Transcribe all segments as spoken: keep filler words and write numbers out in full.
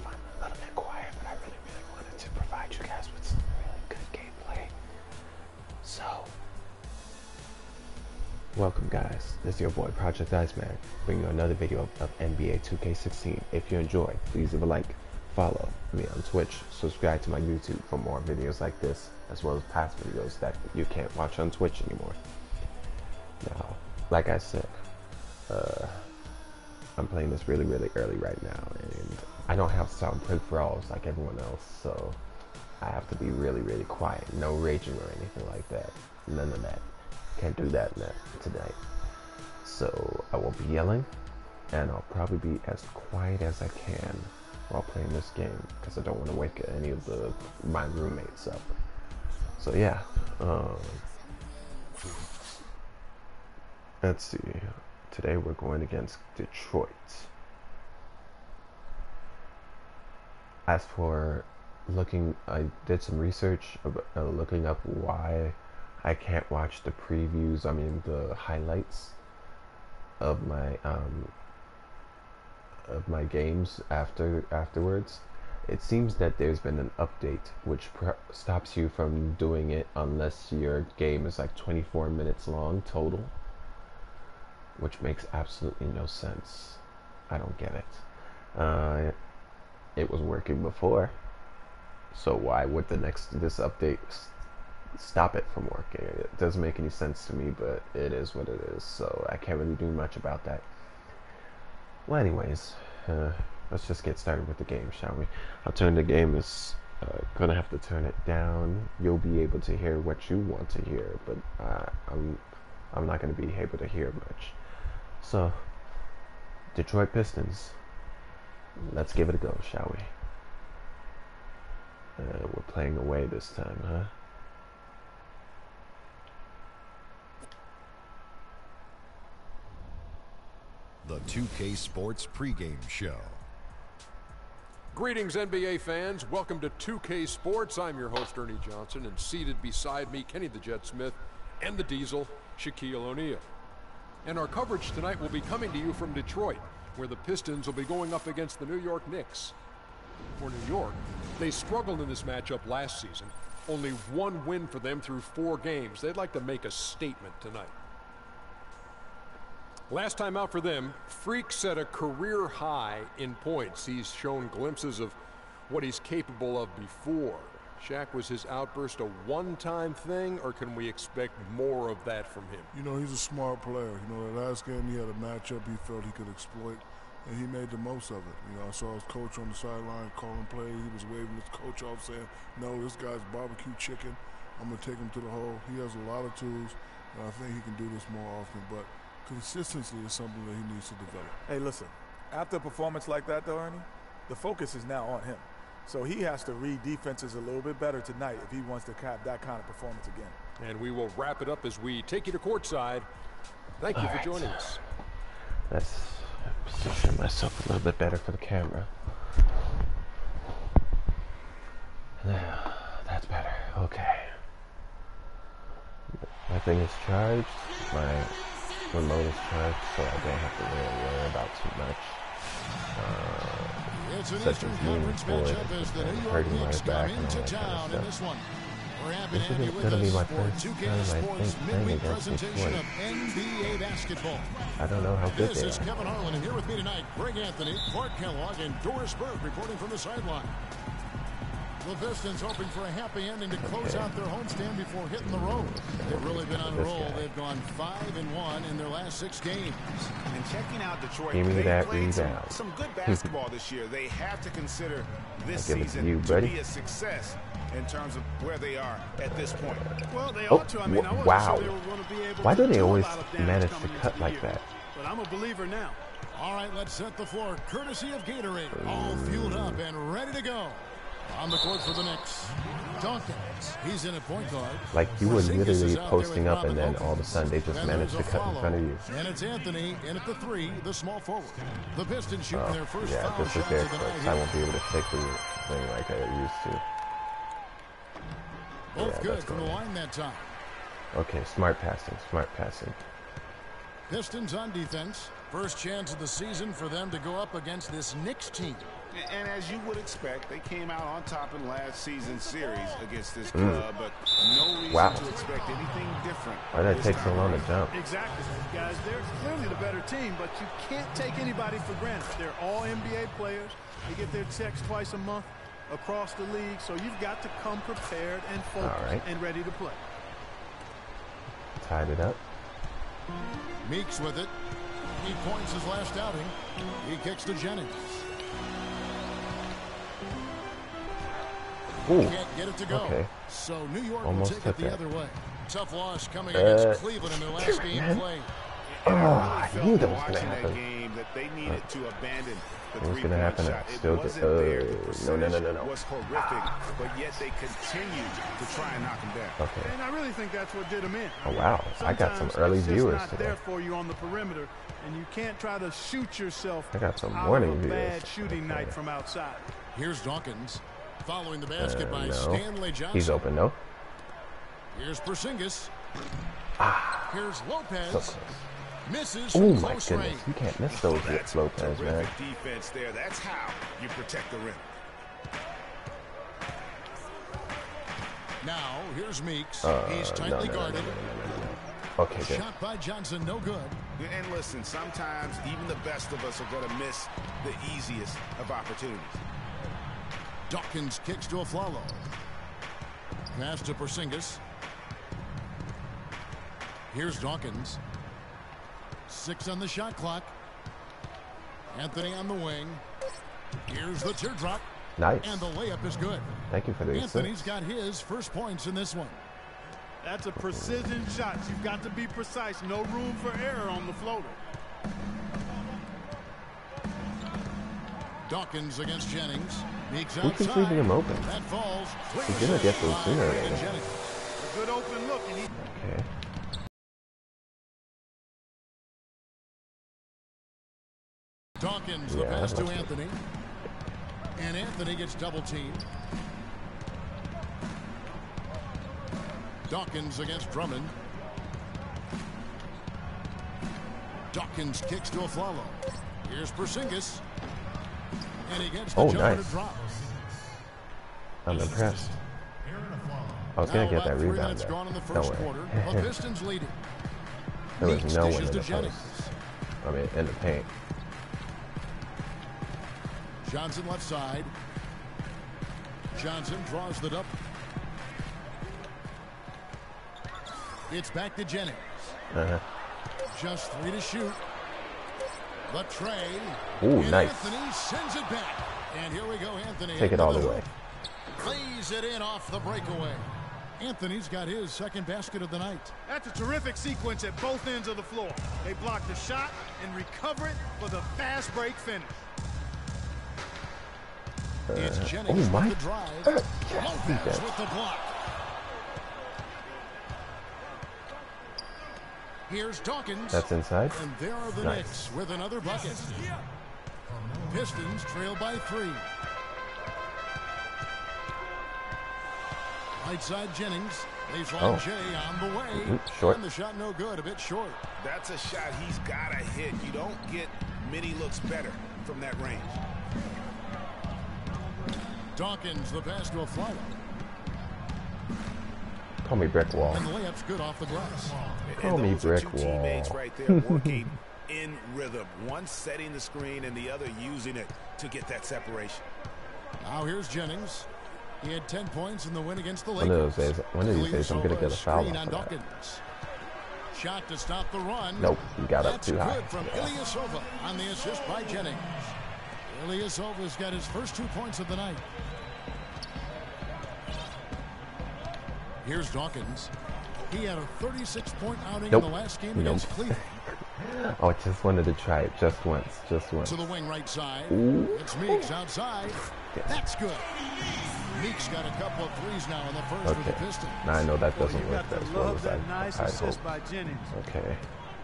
I'm a little bit quiet, but I really, really wanted to provide you guys with some really good gameplay. So, welcome guys. This is your boy ProjectIceman, bringing you another video of, of N B A two K sixteen. If you enjoy, please leave a like, follow me on Twitch, subscribe to my YouTube for more videos like this, as well as past videos that you can't watch on Twitch anymore. Now, like I said, uh, I'm playing this really, really early right now, and I don't have sound peripherals like everyone else, so I have to be really, really quiet. No raging or anything like that. None of that. Can't do that today. So I won't be yelling, and I'll probably be as quiet as I can while playing this game, because I don't want to wake any of the my roommates up. So yeah, um, let's see. Today we're going against Detroit. As for looking, I did some research about uh, looking up why I can't watch the previews, I mean the highlights of my um, of my games after afterwards. It seems that there's been an update which pr stops you from doing it unless your game is like twenty-four minutes long total, which makes absolutely no sense. I don't get it. Uh, it was working before, so why would the next this update stop it from working? It doesn't make any sense to me, but it is what it is, so I can't really do much about that. Well, anyways, uh, let's just get started with the game, shall we? I'll turn the game is uh, gonna have to turn it down. You'll be able to hear what you want to hear, but uh, I'm I'm not gonna be able to hear much. So, Detroit Pistons. Let's give it a go, shall we? Uh, we're playing away this time, huh? The two K Sports pregame show. Greetings, N B A fans. Welcome to two K Sports. I'm your host, Ernie Johnson, and seated beside me, Kenny the Jet Smith, and the Diesel, Shaquille O'Neal. And our coverage tonight will be coming to you from Detroit, where the Pistons will be going up against the New York Knicks. For New York, they struggled in this matchup last season. Only one win for them through four games. They'd like to make a statement tonight. Last time out for them, Freak set a career high in points. He's shown glimpses of what he's capable of before. Shaq, was his outburst a one-time thing, or can we expect more of that from him? You know, he's a smart player. You know, the last game he had a matchup he felt he could exploit, and he made the most of it. You know, I saw his coach on the sideline calling plays. He was waving his coach off saying, no, this guy's barbecue chicken. I'm going to take him to the hole. He has a lot of tools, and I think he can do this more often, but consistency is something that he needs to develop. Hey, listen, after a performance like that, though, Ernie, the focus is now on him. So he has to read defenses a little bit better tonight if he wants to have that kind of performance again. And we will wrap it up as we take you to courtside. Thank you All for right. joining us. Let's position myself a little bit better for the camera. Now, that's better. Okay. My thing is charged. My remote is charged, so I don't have to really worry about too much. Uh, It's an such Eastern as leaning Conference forward matchup as the and New York hurting my Knicks back come and all into that kind town of in this stuff. one. We're happy This to have you is with gonna be us my for first two K time, I Sports think, playing midweek against presentation Detroit. of N B A basketball. I don't know how good This they is are. Kevin Harlan, and here with me tonight, Greg Anthony, Clark Kellogg, and Doris Burke reporting from the sideline. The Pistons hoping for a happy ending to close Okay. out their homestand before hitting the road. They've really been on a This roll. guy. They've gone five and one in their last six games. And checking out Detroit, Give me they that played some, rebound. some good basketball this year. They have to consider this I'll give it to season you, to buddy. be a success in terms of where they are at this point. Well, they Oh, ought to. I mean, I wasn't wow. sure they were going to be able Why to do they do a always lot of damage manage to coming cut into the like year. that? But I'm a believer now. All right, let's set the floor. Courtesy of Gatorade. All fueled up and ready to go. On the court for the Knicks. Dawkins. He's in a point guard. Like, you were Porzingis literally is out there posting with up, and Robin then all of a sudden they just Then managed to there's a cut in follow. front of you. And it's Anthony in at the three, the small forward. The Pistons shooting Oh, their first yeah, foul this is shots their of the night clips. here. I won't be able to take the thing like I used to. Both Yeah, good that's from the going. line that time. Okay, smart passing, smart passing. Pistons on defense. First chance of the season for them to go up against this Knicks team. And as you would expect, they came out on top in last season's series against this club, mm. but no reason wow. to expect anything different. Why did it take so long to jump? Exactly, guys. They're clearly the better team, but you can't take anybody for granted. They're all N B A players. They get their checks twice a month across the league, so you've got to come prepared and focused right. and ready to play. Tied it up. Meeks with it. He points his last outing. He kicks to Jennings. Ooh. Can't get it to go. Okay. So New York Almost will take it the that. other way. Tough loss coming uh, against Cleveland in their last game man. play. Oh, I knew that was going to That happen. game that they needed uh, to abandon the it was going to happen. shot. It still wasn't uh, there. The no, no, no, no, no. was horrific, but yet they continued to try and knock him down. Okay. And I really think that's what did him in. Oh, wow. I got some early it's viewers not today. there for you on the perimeter, and you can't try to shoot yourself I got some out morning of a viewers. bad shooting Okay. night from outside. Here's Dawkins. Following the basket Uh, by no. Stanley Johnson. He's open, no? Here's Porzingis. Ah. Here's Lopez. So close. Misses Oh, from my close goodness. range. You can't miss those Well, that's Lopez, man. terrific defense there. That's how you protect the rim. Now, here's Meeks. Uh, He's no, tightly no, no, guarded. no, no, no, no, no. Okay, good. Shot by Johnson, no good. And listen, sometimes even the best of us are going to miss the easiest of opportunities. Dawkins kicks to a Flalo. Pass to Porzingis. Here's Dawkins. Six on the shot clock. Anthony on the wing. Here's the teardrop. Nice. And the layup is good. Thank you for the Anthony's assist. got his first points in this one. That's a precision shot. You've got to be precise. No room for error on the floater. Dawkins against Jennings. Meeks Who keeps outside. leaving him open? That falls. He's gonna get those sooner or by later. Jennings. A good open look. And he Okay. Dawkins, Yeah, the pass to that's Anthony. And Anthony gets double teamed. Dawkins against Drummond. Dawkins kicks to a Flalo. Here's Porzingis. And he gets the Oh, jumper nice. to drop. I'm impressed. I was going Now to get that about three rebound minutes there. gone in the No first way. quarter. The Pistons leading. There was Meeks no one dishes in to the Jennings. post. I mean, in the paint. Johnson left side. Johnson draws the up. It's back to Jennings. Uh-huh. Just three to shoot. The tray. Ooh, and nice. Anthony sends it back. And here we go, Anthony. Take it all the way. Plays it in off the breakaway. Anthony's got his second basket of the night. That's a terrific sequence at both ends of the floor. They block the shot and recover it for the fast break finish. Uh, It's Jennings oh, my. with the drive. Uh, Lopez with the block. Here's Dawkins. That's inside. And there are the Nice. Knicks with another bucket. Pistons trail by three. Right side Jennings. Baseline Oh. J on the way. Mm, short. And the shot no good. A bit short. That's a shot he's got to hit. You don't get many looks better from that range. Dawkins, the pass to a Flalo. Call me brick wall. And the layup's good off the glass. Call And me those are brick two wall. teammates right there working in rhythm. One setting the screen and the other using it to get that separation. Now here's Jennings. He had ten points in the win against the One Lakers. of those days, one of these days, I'm gonna get a foul Screen off on of that. Dawkins. Shot to stop the run. Nope, he got up That's too high. good from Ilyasova on the assist by Jennings. Ilyasova's got his first two points of the night. Here's Dawkins. He had a thirty-six point outing Nope. in the last game Nope. against Cleveland. Oh, I just wanted to try it just once, just once. To the wing right side. Ooh. It's Meeks outside. That's good. Meeks got a couple of threes now in the first with the Okay. Pistons. Now I know that Well, doesn't you work got to as well love as I, that nice I assist hope. by Jennings. Okay.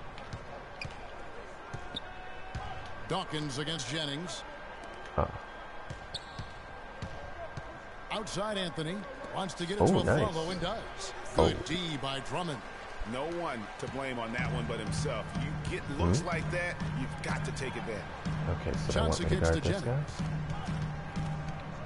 Dawkins against Jennings. Uh, Outside Anthony. Wants to get it Oh, to a nice. Flalo and does. Oh. Good D by Drummond. No one to blame on that one but himself. You get looks Mm-hmm. like that, you've got to take advantage. okay, so I want Johnson me to kicks guard to this guy. Jennings.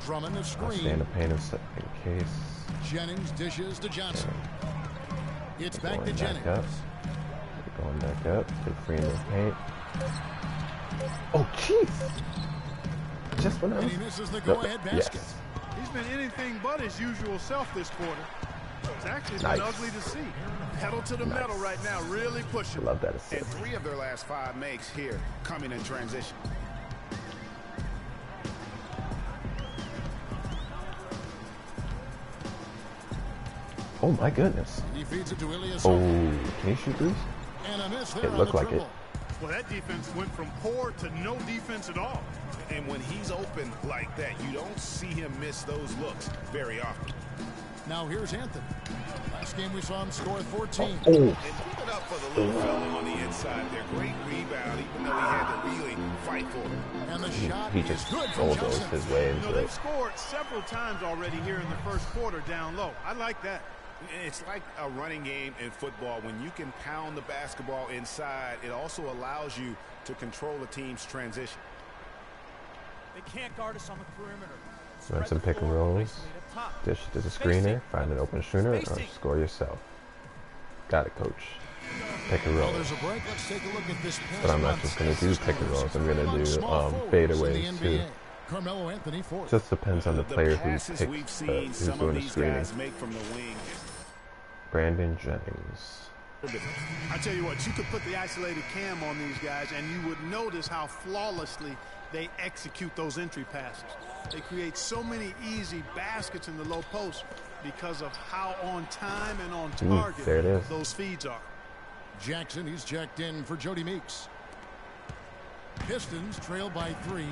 Drummond the I'll screen. stay in the paint in case. Jennings dishes to Johnson. It's back Going to back Jennings. up. Going back up. Get free in the paint. Oh, jeez! Just when I And was... he misses the No, go-ahead basket. yes. He's been anything but his usual self this quarter. It's actually Nice. been ugly to see. Pedal to the Nice. metal right now, really pushing. Love that And assist. three of their last five makes here coming in transition. Oh my goodness. He feeds it to Ilyasova. Oh, can he shoot these? And a miss there It on looked the like it. dribble. Well, that defense went from poor to no defense at all. And when he's open like that, you don't see him miss those looks very often. Now here's Anthony. Last game we saw him score fourteen. Oh, And keep it up for the little fella on the inside there. Great rebound, even though he had to really fight for it. And the shot he is just good from bulldozed Johnson. his way You know, into they've it. scored several times already here in the first quarter down low. I like that. It's like a running game in football. When you can pound the basketball inside, it also allows you to control a team's transition. They can't guard us on the perimeter. Run some pick and rolls. Dish to the screener. Find an open shooter or score yourself. Got it, coach. Pick and Well, roll. there's a break. Let's take a look at this past But I'm not month's just going to do pick and rolls. I'm going to do small um, forwards in the fadeaways N B too. A. Carmelo Anthony fourth. Just depends on the player who passes picks, we've uh, seen who's some doing of the these screening. guys make from the wing. Brandon Jennings. I tell you what, you could put the isolated cam on these guys and you would notice how flawlessly they execute those entry passes. They create so many easy baskets in the low post because of how on time and on Ooh, target there it is. those feeds are. Jackson, he's checked in for Jody Meeks. Pistons trail by three.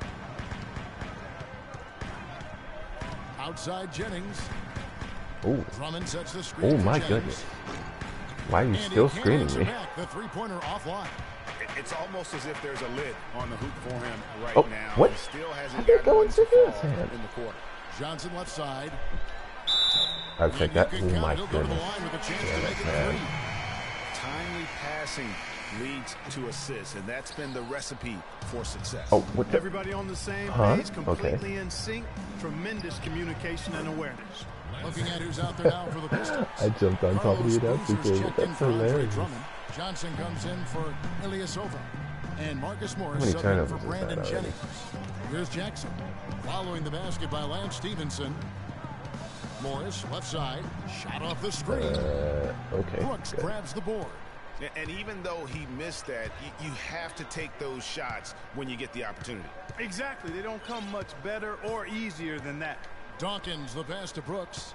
Outside Jennings. Ooh. Drummond sets the screen Oh for my Jennings. goodness. Why are you And still he can't screening answer me? back. The three-pointer offline. It's almost as if there's a lid on the hoop for him right Oh, now. what? He still hasn't How'd that gotten go one into to fall his hand? in the quarter. Johnson left side. I'll take that. You Oh can my count, he'll go to the goodness. line with a chance Yeah, to make that's it bad. three. Timely passing leads to assists, and that's been the recipe for success. Oh, what the? Everybody on the same Huh? page, completely Okay. in sync, tremendous communication and awareness. Looking at who's out there now for the Pistons. I jumped on top of you. Carlos That's Boozer's okay. checked in That's for Andre hilarious. Drummond. Johnson comes in for Ilyasova. And Marcus Morris many subbing in turnovers for is Brandon that already? Jennings. Here's Jackson. Following the basket by Lance Stevenson. Morris, left side. Shot off the screen. Uh, okay. Brooks Good. grabs the board. And even though he missed that, you, you have to take those shots when you get the opportunity. Exactly. They don't come much better or easier than that. Dawkins, the pass to Brooks.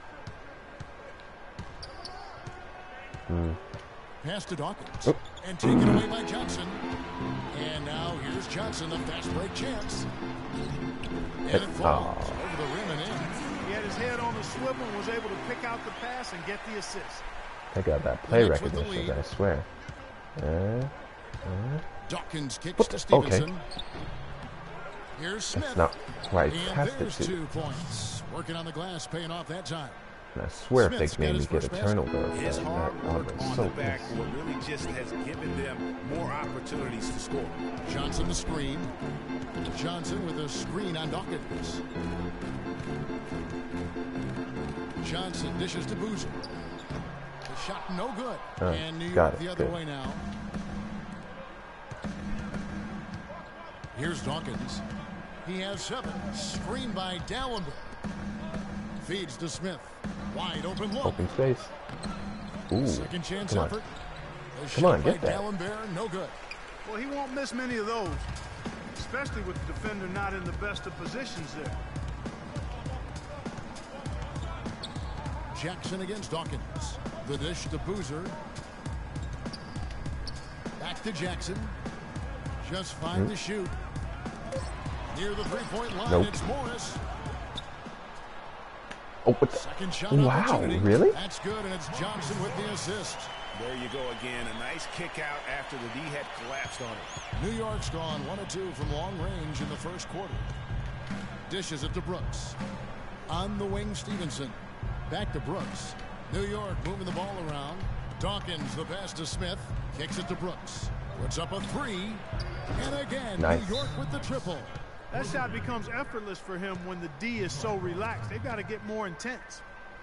Mm. Pass to Dawkins. Oh. And taken away by Johnson. And now here's Johnson, a fast break chance. And it falls Oh. over the rim and in. He had his head on the swivel and was able to pick out the pass and get the assist. I got that play Knicks with the recognition, lead. I swear. Uh, uh, Dawkins kicks What to the- okay. Stevenson. Here's Smith. that's not why I And passed it there's to. two points. Working on the glass, paying off that time. And I swear if Smith's they got made his me get a first basket. turnover, His that, hard that would work have been on so the nice. backcourt really just has given them more opportunities to score. Johnson the screen. Johnson with a screen on Dawkins. Johnson dishes to Boozer. The shot no good. Uh, and New got York it. the other Good. way now. Here's Dawkins. He has seven. Screen by Dallenberg. Feeds to Smith. Wide open look. Open space. Ooh, Second chance come on. effort. The Come on, shot get by that. Dallenberg, no good. Well, he won't miss many of those, especially with the defender not in the best of positions there. Jackson against Dawkins. The dish to Boozer. Back to Jackson. Just five Mm-hmm. to shoot. Near the three-point line, Nope. it's Morris. Oh, what the? Second shot Wow, opportunity. really? That's good, and it's Johnson with the assist. There you go again. A nice kick out after the D had collapsed on it. New York's gone one of two from long range in the first quarter. Dishes it to Brooks. On the wing, Stevenson. Back to Brooks. New York moving the ball around. Dawkins, the pass to Smith. Kicks it to Brooks. Puts up a three. And again, Nice. New York with the triple. That shot becomes effortless for him when the D is so relaxed. They've got to get more intense.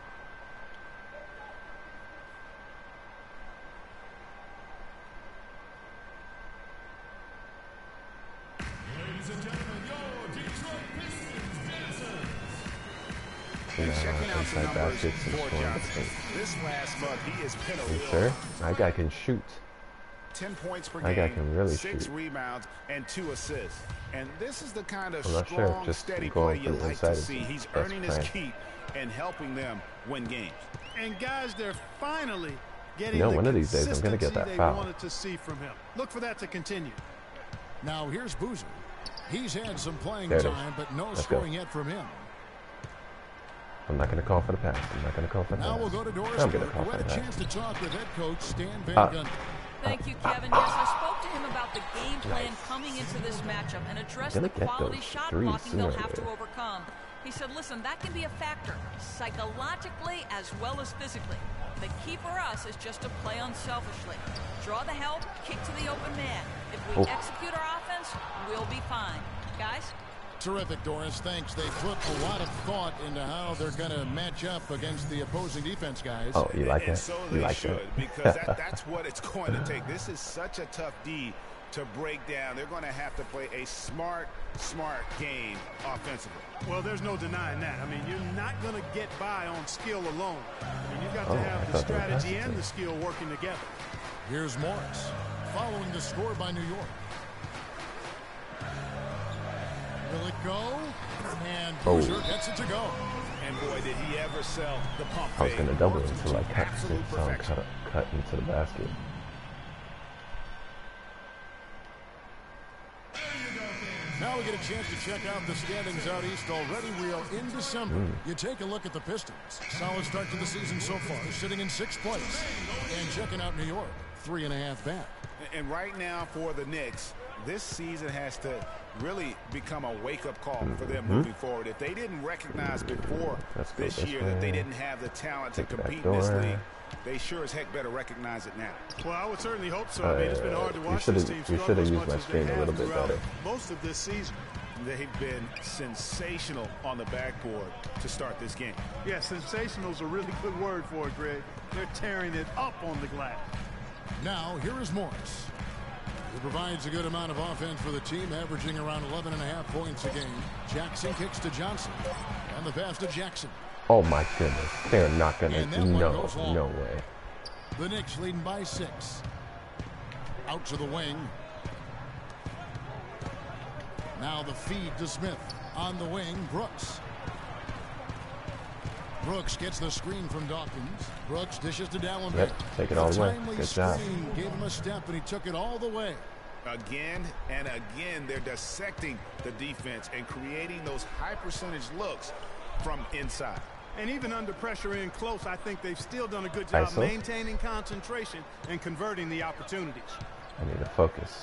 Ladies and gentlemen, your Detroit Pistons dancers. And checking out the inside numbers baskets and for scoring Johnson. points. This last month, he has been a You real sure? My guy can shoot. ten points per My guy game, can really six shoot. rebounds, and two assists. And this is the kind of I'm not strong, sure, just steady going play you from the like inside to is see. the He's best earning his plan. keep and helping them win games. And guys, they're finally getting You know, the one of these days I'm gonna get consistency that they foul. wanted to see from him. Look for that to continue. Now here's Boozer. He's had some playing There it is. time, but no Let's scoring go. yet from him. I'm not going to call for the pass. I'm not going to call for the Now pass. we'll go to Doris. I'm going to call Who for had the a pass. chance to talk with head coach Stan Van Ah. Gundy. Thank you, Kevin. Yes, I spoke to him about the game plan coming into this matchup and addressed Gonna the get quality those shot threes blocking they'll sooner or have to later. overcome. He said, listen, that can be a factor, psychologically as well as physically. The key for us is just to play unselfishly. Draw the help, kick to the open man. If we Oh. execute our offense, we'll be fine. Guys? Terrific, Doris. Thanks. They put a lot of thought into how they're going to match up against the opposing defense, guys. Oh, you like and that? so You they like should, that? because that, that's what it's going to take. This is such a tough D to break down. They're going to have to play a smart, smart game offensively. Well, there's no denying that. I mean, you're not going to get by on skill alone. I mean, you've got Oh, to I have the thought they were strategy passing and to the skill working together. Here's Morris, following the score by New York. Will it go? And Oh. Boozer gets it to go. And boy, did he ever sell the pump I was fake. going to double Worked until I to cut, absolute saw him perfection. cut, cut into the basket. Now we get a chance to check out the standings out east already. We are in December. Mm. You take a look at the Pistons. Solid start to the season so far, sitting in sixth place. And checking out New York, three and a half back. And right now for the Knicks, this season has to really become a wake-up call for them Mm-hmm. moving forward. If they didn't recognize before Let's go this this year that they way. didn't have the talent to Take the back compete in this door. league, they sure as heck better recognize it now. Well, I would certainly hope so. I mean, it's been hard to Uh, watch you this shoulda- team you struggle shoulda as used much my as they screen a have little bit throughout better. most of this season. They've been sensational on the backboard to start this game. Yeah, sensational is a really good word for it, Greg. They're tearing it up on the glass. Now, here is Morris. He provides a good amount of offense for the team, averaging around eleven and a half points a game. Jackson kicks to Johnson. And the pass to Jackson. Oh, my goodness. They're not going And that to. one No, goes long. no way. The Knicks leading by six. Out to the wing. Now the feed to Smith. On the wing, Brooks. Brooks gets the screen from Dawkins. Brooks dishes to Dallenberg. Yep, take it all the way. timely Good job. screen gave him a step, and he took it all the way. Again and again, they're dissecting the defense and creating those high percentage looks from inside. And even under pressure in close, I think they've still done a good job I S O. maintaining concentration and converting the opportunities. I need to focus.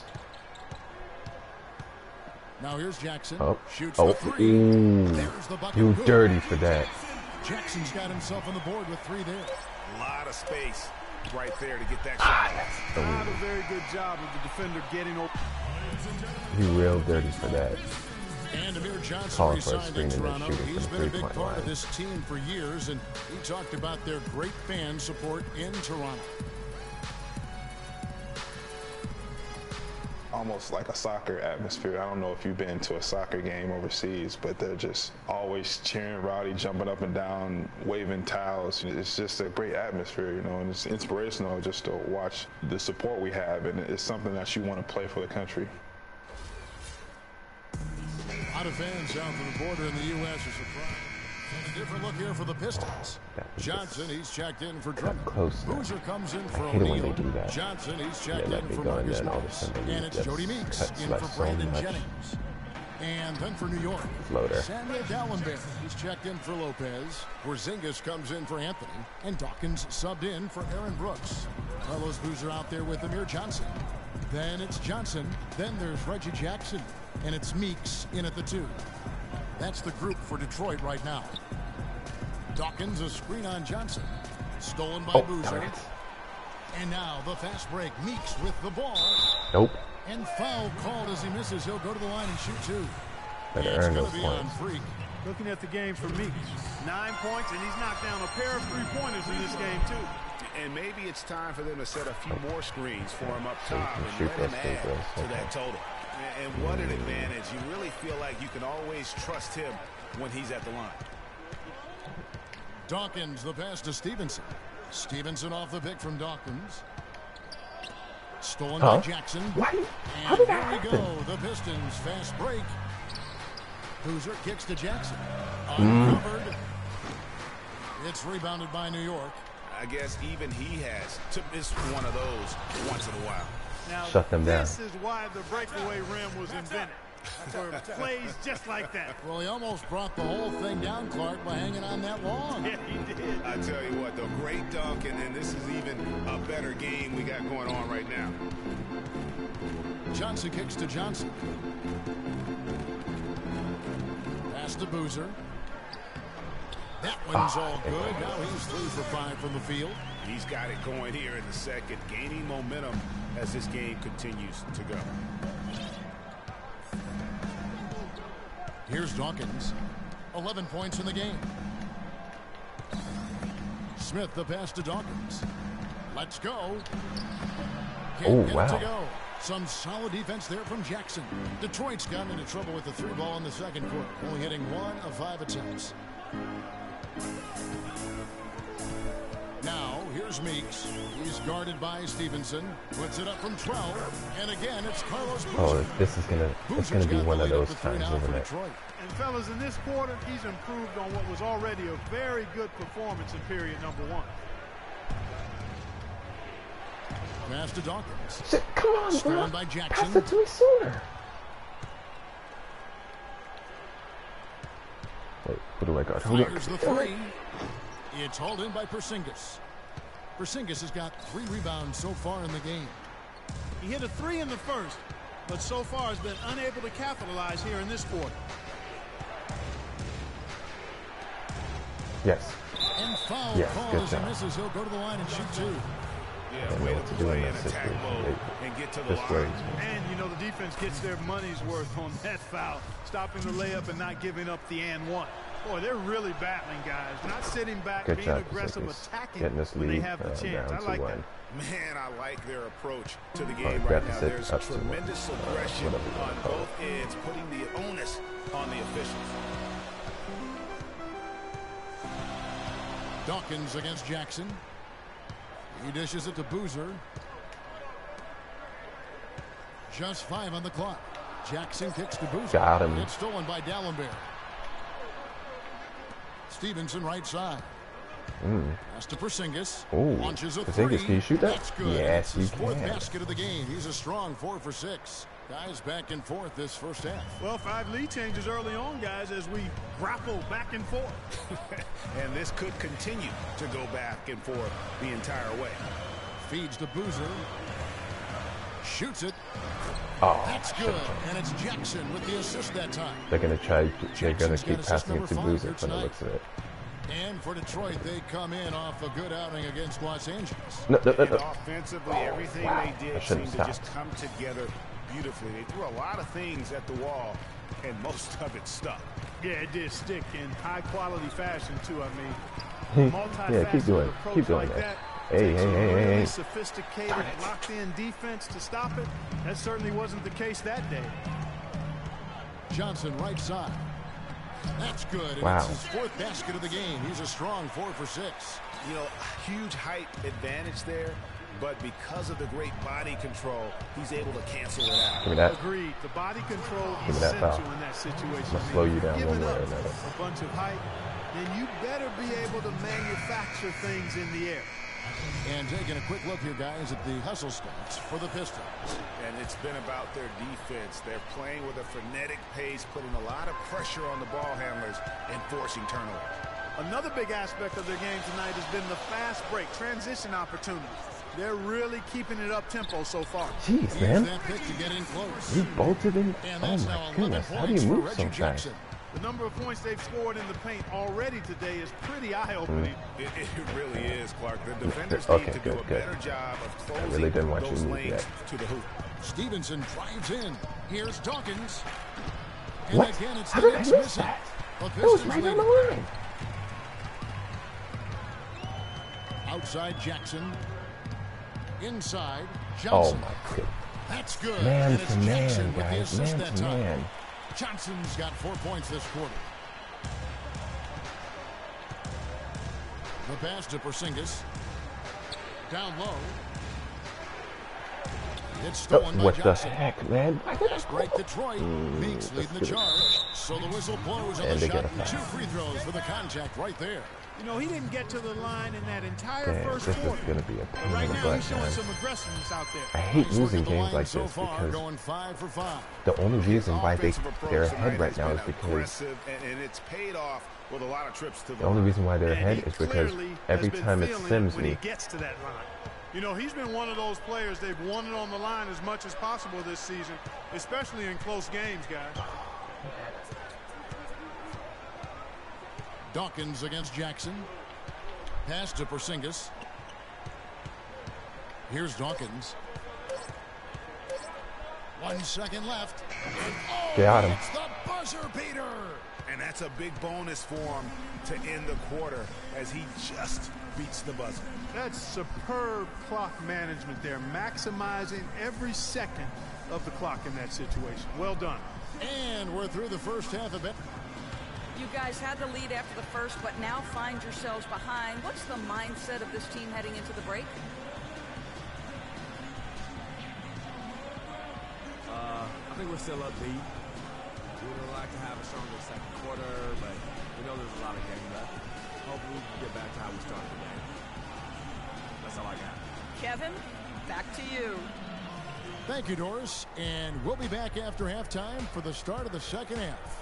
Now here's Jackson. Oh, Shoots oh, the three. ooh. There's the bucket. You Good. dirty for that. Jackson's got himself on the board with three there. A lot of space right there to get that shot. Not a very good job of the defender getting over. You real dirty for that. And Amir Johnson Calling for a resigned screen in and then Toronto. shooting He's from been a big three-point part of line. this team for years, and he talked about their great fan support in Toronto. Almost like a soccer atmosphere. I don't know if you've been to a soccer game overseas, but they're just always cheering, rowdy, jumping up and down, waving towels. It's just a great atmosphere, you know, and it's inspirational just to watch the support we have, and it's something that you want to play for the country. A lot of fans south of the border in the U S are surprised. And a different look here for the Pistons. Johnson, he's checked in for Drummond. close now. Boozer comes in for I hate it when O'Neal. they do that. Johnson, he's They checked let in me for go, and Marcus then all of a Morris. sudden they And it's just Jody Meeks cut in like for so Brandon much. Jennings. And then for New York, Floater. Samuel Dallenberg, he's checked in for Lopez. Porzingis comes in for Anthony. And Dawkins subbed in for Aaron Brooks. Carlos Boozer out there with Amir Johnson. Then it's Johnson. Then there's Reggie Jackson. And it's Meeks in at the two. That's the group for Detroit right now. Dawkins, a screen on Johnson. Stolen by Oh, Boozer. darn it. And now the fast break. Meeks with the ball. Nope. And foul called as he misses. He'll go to the line and shoot two. Better earn those points. Looking at the game for Meeks, nine points, and he's knocked down a pair of three-pointers in this game, too. And maybe it's time for them to set a few more screens for him up top and shoot let him those add free throws. to that total. And what an advantage. You really feel like you can always trust him when he's at the line. Dawkins, the pass to Stevenson. Stevenson off the pick from Dawkins. Stolen huh? by Jackson. What? And How did that here we happen? go. The Pistons fast break. Boozer kicks to Jackson. Mm. Uncovered. It's rebounded by New York. I guess even he has to miss one of those once in a while. Now, Shut them down. this is why the breakaway rim was invented. For plays just like that. Well, he almost brought the whole thing down, Clark, by hanging on that long. Yeah, he did. I tell you what, the great dunk, and then this is even a better game we got going on right now. Johnson kicks to Johnson. Pass to Boozer. That one's Oh, all good. Now he's three for five from the field. He's got it going here in the second, gaining momentum as this game continues to go. Here's Dawkins. eleven points in the game. Smith, the pass to Dawkins. Let's go. Can't Oh, get wow. it to go. Some solid defense there from Jackson. Detroit's gotten into trouble with the three ball in the second quarter, only hitting one of five attempts. Now, here's Meeks. He's guarded by Stevenson. Puts it up from twelve. And again, it's Carlos Boozer. Oh, this is gonna it's gonna be one of those times, isn't it? And fellas, in this quarter, he's improved on what was already a very good performance in period number one. Pass to Dawkins. Shit, come on, bro. Stolen by Jackson. Pass it to me sooner. Wait, who do I got? Who do I Fires the three. It's hauled in by Porzingis. Porzingis has got three rebounds so far in the game. He hit a three in the first, but so far has been unable to capitalize here in this quarter. Yes. And foul Yes, call good as he job. misses. He'll go to the line and shoot two. I don't know what to do in that situation. And get to the Just line. wait. And, you know, the defense gets their money's worth on that foul, stopping the layup and not giving up the and one. Boy, they're really battling, guys. Not sitting back, Good being job, aggressive, Porzingis. attacking Getting this when they lead have the uh, chance. down I to like one. that. Man, I like their approach to the Or game right now. deficit There's up to one. tremendous Uh, aggression whatever you wanna on call it. both ends, putting the onus on the officials. Dawkins against Jackson. He dishes it to Boozer. Just five on the clock. Jackson kicks to Boozer. Got him. It's stolen by Dallenberg. Stevenson right side. Mm. Pass to Porzingis. Ooh. Launches a Porzingis, three. can you shoot that? That's good. Yes, It's his you fourth can. basket of the game. He's a strong four for six. Guys back and forth this first half. Well, five lead changes early on, guys, as we grapple back and forth. And this could continue to go back and forth the entire way. Feeds to Boozer. Shoots it. Oh, That's good. And it's Jackson with the assist that time. they're gonna try. They're gonna Jackson's got keep assist passing it number to five Boozer here from the tonight. looks of it. And for Detroit, they come in off a good outing against Los Angeles. No, no, no, And no. offensively, Oh, everything wow. they I did shouldn't seemed to have just come together beautifully. They threw a lot of things at the wall, and most of it stuck. Yeah, it did stick in high-quality fashion, too. I mean, Yeah, keep doing, multifaceted keep approach doing like that. that Hey, takes hey, a hey, hey, really hey. sophisticated, locked-in defense to stop it. That certainly wasn't the case that day. Johnson right side. That's good. And Wow. it's his fourth basket of the game. He's a strong four for six. You know, huge height advantage there, but because of the great body control, he's able to cancel it out. Give me that. Agreed. The body control Give is me that essential foul. in that situation. I'm gonna slow you down Giving one way or up another. a bunch of height, then you better be able to manufacture things in the air. And taking a quick look here, guys, at the hustle stats for the Pistons. And it's been about their defense. They're playing with a frenetic pace, putting a lot of pressure on the ball handlers and forcing turnovers. Another big aspect of their game tonight has been the fast break, transition opportunities. They're really keeping it up tempo so far. Jeez, Here's man. that pick to get in close. He bolted in. And Oh that's now my eleven goodness. How do points you for move Reggie so fast? Jackson. The number of points they've scored in the paint already today is pretty eye-opening. It, it really is, Clark. The defenders Okay, need to good, do a good. better job of I closing really didn't want you those to move lanes yet. to the hoop. Stevenson drives in. Here's Dawkins. And What? again, it's How the did I Knicks miss missing. that? The That was Pistons right on lead. the line. Outside Jackson. Inside Oh Johnson. my goodness. That's good. Man and it's to man, Jackson with the guys. assist Man that to time. man. Johnson's got four points this quarter. The pass to Porzingis. Down low. It's Oh, stolen by what the Johnson. heck, man? Why did I Fast break Detroit. Mm, Meeks leading the let's do it. charge. So the whistle blows on And the they get shot. a foul. Two free throws for the contact right there. You know, he didn't get to the line in that entire Damn, first this is quarter. going to be a pain Right in the now, butt, he's showing man. some aggressiveness out there. I hate Nice look losing at the games line like so this far, because going five for five. the only reason why they Offensive approach they're tonight ahead right has now been is because aggressive, and, and it's paid off with a lot of trips to the the only line. reason why they're And ahead he is because clearly every has been time it feeling sims when me, he gets to that line. You know, he's been one of those players, they've won it on the line as much as possible this season, especially in close games, guys. Dawkins against Jackson. Pass to Porzingis. Here's Dawkins. One second left. Oh, Got him. it's the buzzer beater. And that's a big bonus for him to end the quarter as he just beats the buzzer. That's superb clock management there, maximizing every second of the clock in that situation. Well done. And we're through the first half of it. You guys had the lead after the first, but now find yourselves behind. What's the mindset of this team heading into the break? Uh, I think we're still upbeat. We would like to have a stronger second quarter, but we know there's a lot of game left. Hopefully we can get back to how we started the game. That's all I got. Kevin, back to you. Thank you, Doris. And we'll be back after halftime for the start of the second half.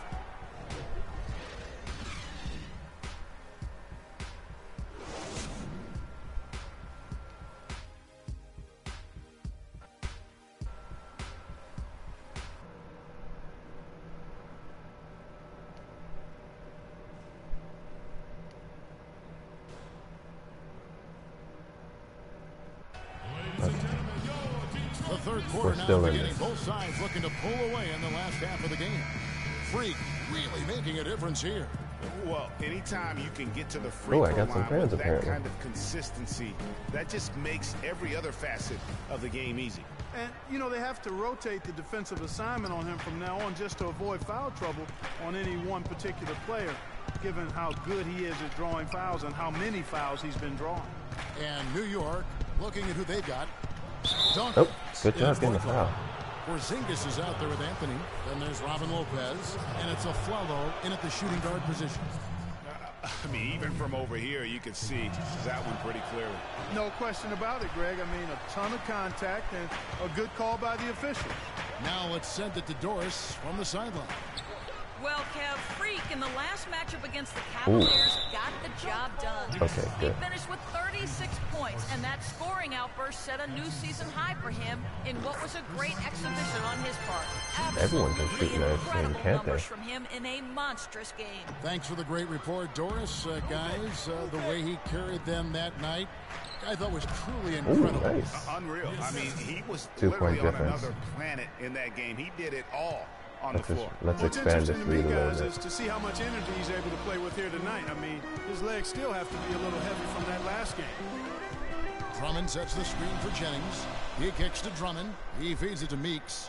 The third quarter We're now still in beginning. this. Both sides looking to pull away in the last half of the game. Freak really making a difference here. Well, anytime you can get to the free Oh, throw I got some line fans with that apparently. kind of consistency, that just makes every other facet of the game easy. And, you know, they have to rotate the defensive assignment on him from now on just to avoid foul trouble on any one particular player, given how good he is at drawing fouls and how many fouls he's been drawing. And New York looking at who they've got. Oh, Dawkins good in job the getting the fourth foul. quarter. Porzingis is out there with Anthony. Then there's Robin Lopez. And it's a Flalo in at the shooting guard position. I mean, even from over here, you can see that one pretty clearly. No question about it, Greg. I mean, a ton of contact and a good call by the official. Now let's send it to Doris from the sideline. Well, Kev, Freak in the last matchup against the Cavaliers got the job done. Okay, He good. finished with thirty-six points, and that scoring outburst set a new season high for him in what was a great exhibition on his part. Everyone can Absolutely shoot nice, incredible can't they? numbers from him in a monstrous game. Thanks for the great report, Doris. Uh, guys, uh, the way he carried them that night, I thought was truly incredible. Ooh, nice. Uh, unreal. I mean, he was Two-point literally on difference. another planet in that game. He did it all on Let's, the just, floor. let's What's expand this interesting to me, lead a little guys, bit. is to see how much energy he's able to play with here tonight. I mean, his legs still have to be a little heavy from that last game. Drummond sets the screen for Jennings. He kicks to Drummond. He feeds it to Meeks.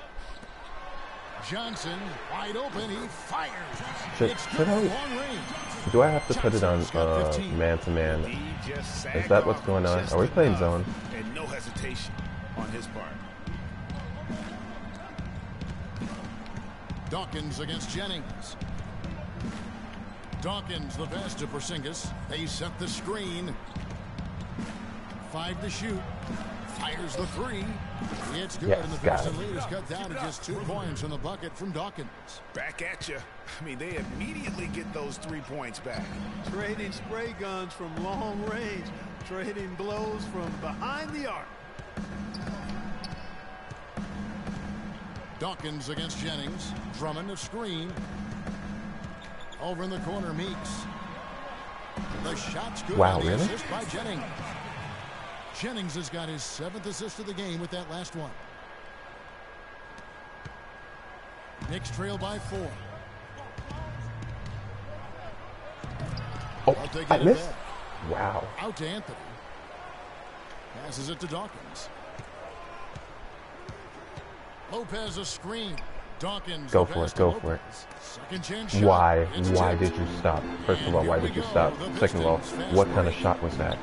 Johnson wide open. He fires. Should, It's should good I? long range. Do I have to put it on Johnson's got uh, fifteen. man to man? He just Is sagged that what's off going on? just Are we playing enough, zone? And no hesitation on his part. Dawkins against Jennings. Dawkins the pass to Porzingis. They set the screen. Five to shoot. Fires the three. It's good, Yes, and the got Pistons it. lead is cut down to just two points from the bucket from Dawkins. Back at you. I mean, they immediately get those three points back. Trading spray guns from long range, trading blows from behind the arc. Dawkins against Jennings. Drummond a screen. Over in the corner, Meeks. The shot's good. Wow, and the really? assist by Jennings. Jennings has got his seventh assist of the game with that last one. Knicks trail by four. Oh, I missed. Wow. Out to Anthony. Passes it to Dawkins. Lopez a screen. Dawkins. Go for it. Go for it. Second chance shot. Why? Why did you stop? First of all, why did you stop? Second of all, what kind of shot was that?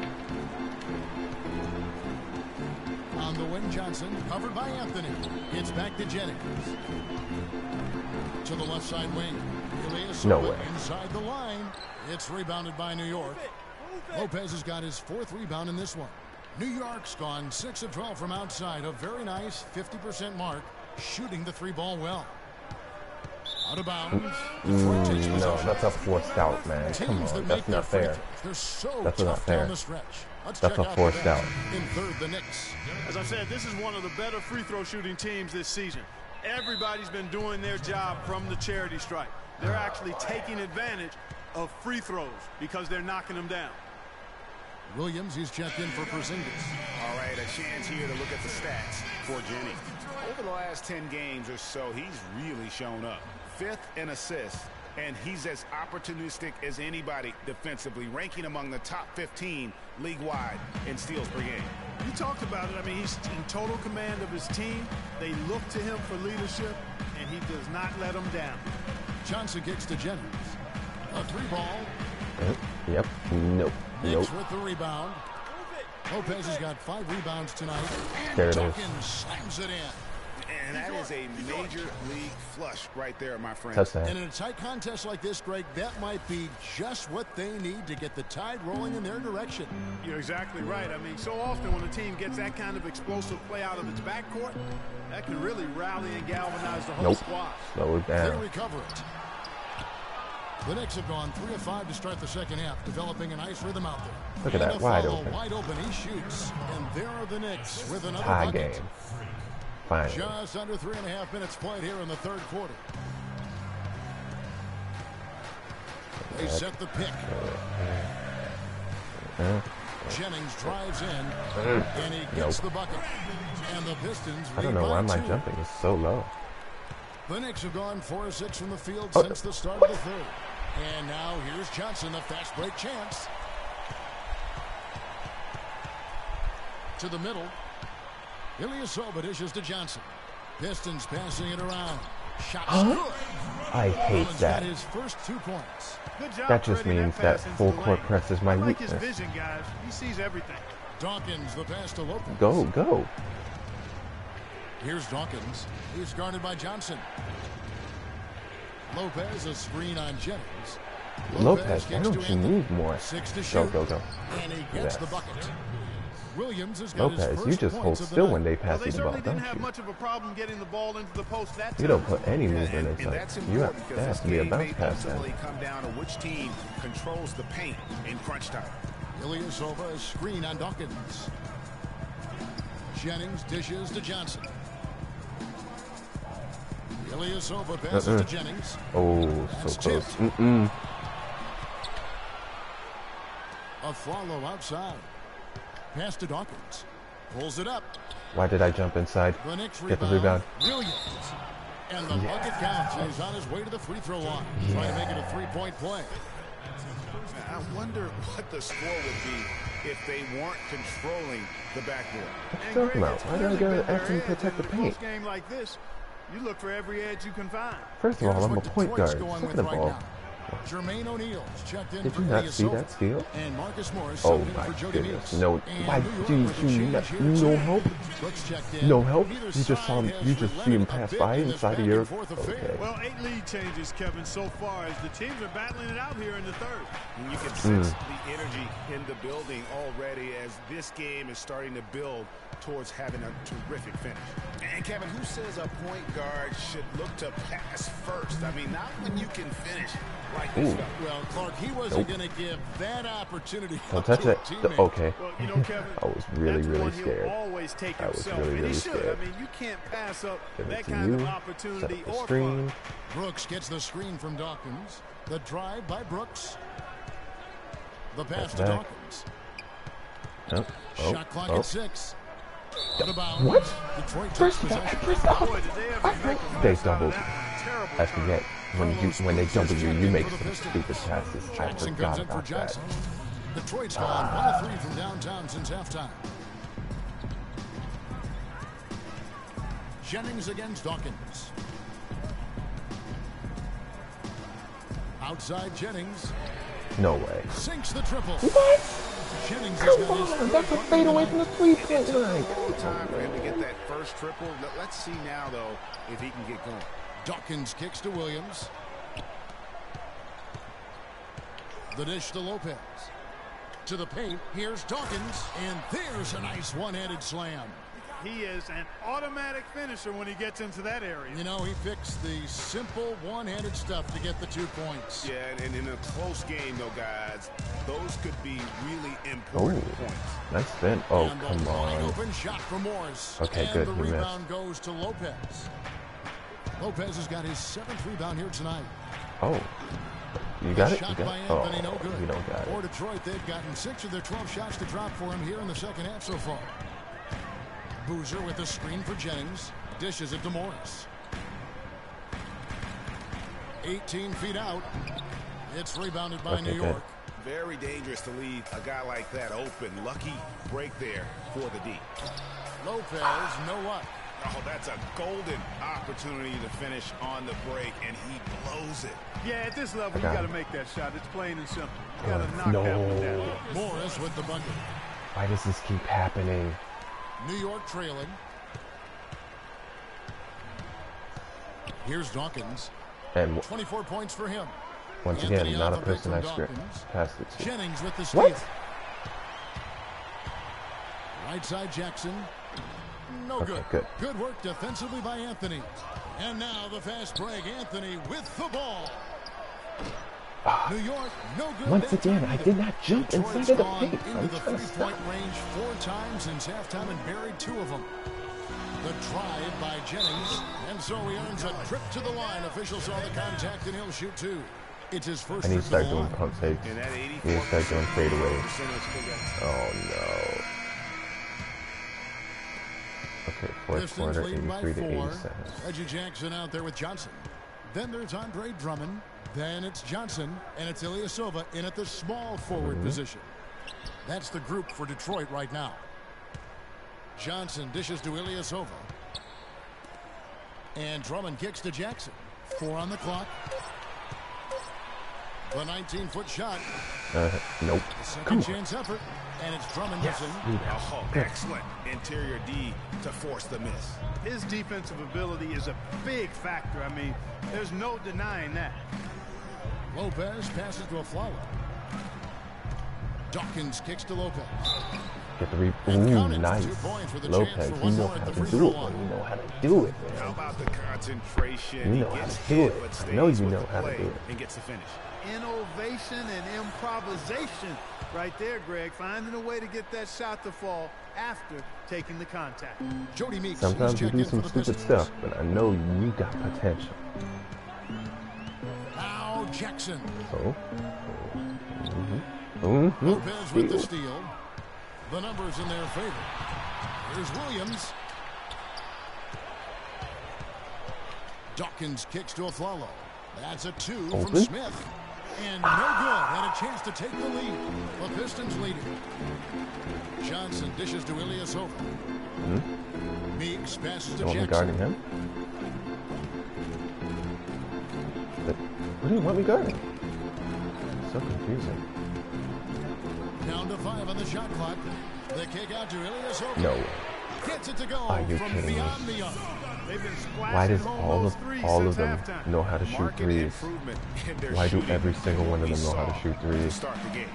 On the wing, Johnson covered by Anthony. It's back to Jennings. To the left side wing. No way. Inside the line. It's rebounded by New York. Lopez has got his fourth rebound in this one. New York's gone six of twelve from outside. A very nice fifty percent mark. Shooting the three ball well. Out of bounds. Mm, no, that's a forced out, man. Come on, that's not fair. That's not fair. That's a forced out. In third, the Knicks. As I said, this is one of the better free throw shooting teams this season. Everybody's been doing their job from the charity stripe. They're actually taking advantage of free throws because they're knocking them down. Williams, he's checked in for Porzingis. All right, a chance here to look at the stats for Jennings. Over the last ten games or so, he's really shown up. Fifth in assists, and he's as opportunistic as anybody defensively, ranking among the top fifteen league-wide in steals per game. You talked about it. I mean, he's in total command of his team. They look to him for leadership, and he does not let them down. Johnson kicks to Jennings. A three ball. Yep. Yep. Nope. Knicks Nope. with the rebound. Lopez has got five rebounds tonight. There it Dawkins is. slams it in. And that is a major league flush right there, my friend. Touchdown. And in a tight contest like this, Greg, that might be just what they need to get the tide rolling in their direction. You're exactly right. I mean, so often when a team gets that kind of explosive play out of its backcourt, that can really rally and galvanize the whole Nope. squad. Slow it They down. recover it. The Knicks have gone three of five to start the second half, developing a nice rhythm out there. Look at And that, a wide follow, open. Wide open, he shoots. And there are the Knicks with another Tie bucket. game. Finally. Just under three and a half minutes played here in the third quarter. They set the pick. Uh, Jennings drives in, and he gets nope. the bucket. And the Pistons I don't know why lead by my two. jumping is so low. The Knicks have gone four of six from the field Oh. since the start of the third. And now here's Johnson, a fast break chance. To the middle. Ilyasova dishes to Johnson. Pistons passing it around. Shot Huh? good. I hate Rollins that. got his first two points. Good job That just threading means that pass into full the court lane. press is my I like his weakness. vision, guys. He sees everything. Dawkins, the pass to Lopez. Go, go. Here's Dawkins. He's guarded by Johnson. Lopez, a screen on Jennings. Lopez, why kicks don't to you Anthony. move more? Six to Go, shoot. go, go. And he gets Yes. the bucket. Williams has got his Lopez, first you just hold points of the still night. when they Well, pass they you the ball, certainly didn't don't have you? much of a problem getting the ball into the post that You time. don't put any movement And, inside. and that's You important have, because that has this to be a game bounce may pass then. ultimately come down to which team controls the paint in crunch time. Ilyasova, a screen on Dawkins. Jennings dishes to Johnson. Ilyasova passes Uh-uh. to Jennings. Oh, That's so close. tipped. Mm-mm. A follow outside. Pass to Dawkins. Pulls it up. Why did I jump inside? The Knicks Get the rebound. rebound. Williams. And the bucket counts. He's on his way to the free throw line. Trying to make it a three-point play. I wonder what the score would be if they weren't controlling the backboard. What you talking about? Why did I go to X and protect the paint? Game like this, you look for every edge you can find. First of all, Here's I'm a what point Detroit's guard. going with Second of right all, now. Jermaine O'Neal's checked in did for you not see Ilyasova. that steal? And Marcus Morris Oh subbed in my for Jody goodness. Meeks. No, And why New York did with a you change not, here you no tonight. help? Brooks checked in. No help? Neither You just saw side him, has you just see him relented a pass bit by in this inside of back your, and forth affair. okay. Well, eight lead changes, Kevin, so far as the teams are battling it out here in the third. And you can sense the energy in the building already as this game is starting to build towards having a terrific finish. And Kevin, who says a point guard should look to pass first? I mean, not when you can finish like this. Ooh. Well, Clark, he wasn't Nope. going to give that opportunity. Don't up touch to a it. teammate. Okay. Well, you know, Kevin, I was really, that's really one he'll scared. always take I was himself, really, and he really should. scared. I mean, you can't pass up Give it that to kind you. of Set opportunity up the or screen. fun. Brooks gets the screen from Dawkins. The drive by Brooks. The pass That's to back. Dawkins. Oh, oh, Shot clock oh. at six. What? First, first off, they doubled. I forget. When you when they double you, you make some stupid passes. I Jackson forgot comes in for about that. Johnson. Detroit's gone one to three from downtown since halftime. Jennings against Dawkins. Outside Jennings. No way. Sinks the triple. What? Jennings Come on, that's a fade away from the three-point line. Time for him to get that first triple. Let's see now, though, if he can get going. Dawkins kicks to Williams. The dish to Lopez. To the paint. Here's Dawkins. And there's a nice one-handed slam. He is an automatic finisher when he gets into that area. You know, he picks the simple one-handed stuff to get the two points. Yeah, and in a close game, though, guys, those could be really important Oh, points. nice spin. Oh, And come the wide on. open shot for Morris. Okay, and good. the He missed. rebound goes to Lopez. Lopez has got his seventh rebound here tonight. Oh, you got it? You Shot got by it? Oh, Anthony, no good. you don't got For it. Detroit, they've gotten six of their twelve shots to drop for him here in the second half so far. Boozer with a screen for Jennings. Dishes it to Morris. eighteen feet out. It's rebounded by Okay, New York. good. Very dangerous to leave a guy like that open. Lucky break there for the D. Lopez, no luck. Oh, that's a golden opportunity to finish on the break, and he blows it. Yeah, at this level, you Okay. got to make that shot. It's plain and simple. You got to Oh, knock no. that one down. Morris with the bucket. Why does this keep happening? New York trailing. Here's Dawkins. And twenty-four points for him. once Anthony again, not a off pick person from I script Dawkins. passed it to. Jennings with the steal. What? Right side Jackson. No Okay, good. good. Good work defensively by Anthony. And now the fast break. Anthony with the ball. New York, no good. Once that again, time I either. did not jump Detroit's inside of the gone paint. into I'm the trying to three-point stop. range four times since halftime and buried two of them. The drive by Jennings, and so he earns a trip to the line. Officials saw the contact, and he'll shoot two. It's his first I need to trip to start the doing line. pump fakes. And that I need to eighty-four start doing fadeaways. percentage. Oh no. Okay, fourth Pistons quarter, lead by eighty-three to four. eighty-seven. Reggie Jackson out there with Johnson. Then there's Andre Drummond. Then it's Johnson, and it's Ilyasova in at the small forward Mm-hmm. position. That's the group for Detroit right now. Johnson dishes to Ilyasova. And Drummond kicks to Jackson. Four on the clock. The nineteen-foot shot. Uh, nope. The second Come on. chance effort. And it's Drummond Yes. missing. Oh, excellent interior D to force the miss. His defensive ability is a big factor. I mean, there's no denying that. Lopez passes to a flower. Dawkins kicks to Lopez. Get the re- And Ooh, counted. nice. Two points with a chance Lopez, for you one know more at how the to free do throw it. line. You know how to do it, How man. about the concentration? You know he how gets to do hit, it. but I stays know you with know the how to play do it. and gets the finish. Innovation and improvisation right there, Greg. Finding a way to get that shot to fall after taking the contact. Jody Meeks. Sometimes you checked do in for some the stupid Pistons. stuff, but I know you got potential. Now Jackson. So, mm-hmm. Mm-hmm. Lopez with the steal. The numbers in their favor. Here's Williams. Dawkins kicks to a Flalo. That's a two Open. from Smith. And no good. And a chance to take the lead. The Pistons leading. Johnson dishes to Ilyasova. Mm-hmm. Meeks passes to You want me Jackson. guarding him? But what do you want me guarding? So confusing. Down to five on the shot clock. The kick out to Ilyasova. No way. Gets it to go Are you from kidding me? beyond the arc. They've been splashing Why does home all those of threes all of since them halftime. know how to shoot Market threes? improvement in their Why do shooting every single one of we them know how to saw shoot to threes? start the game.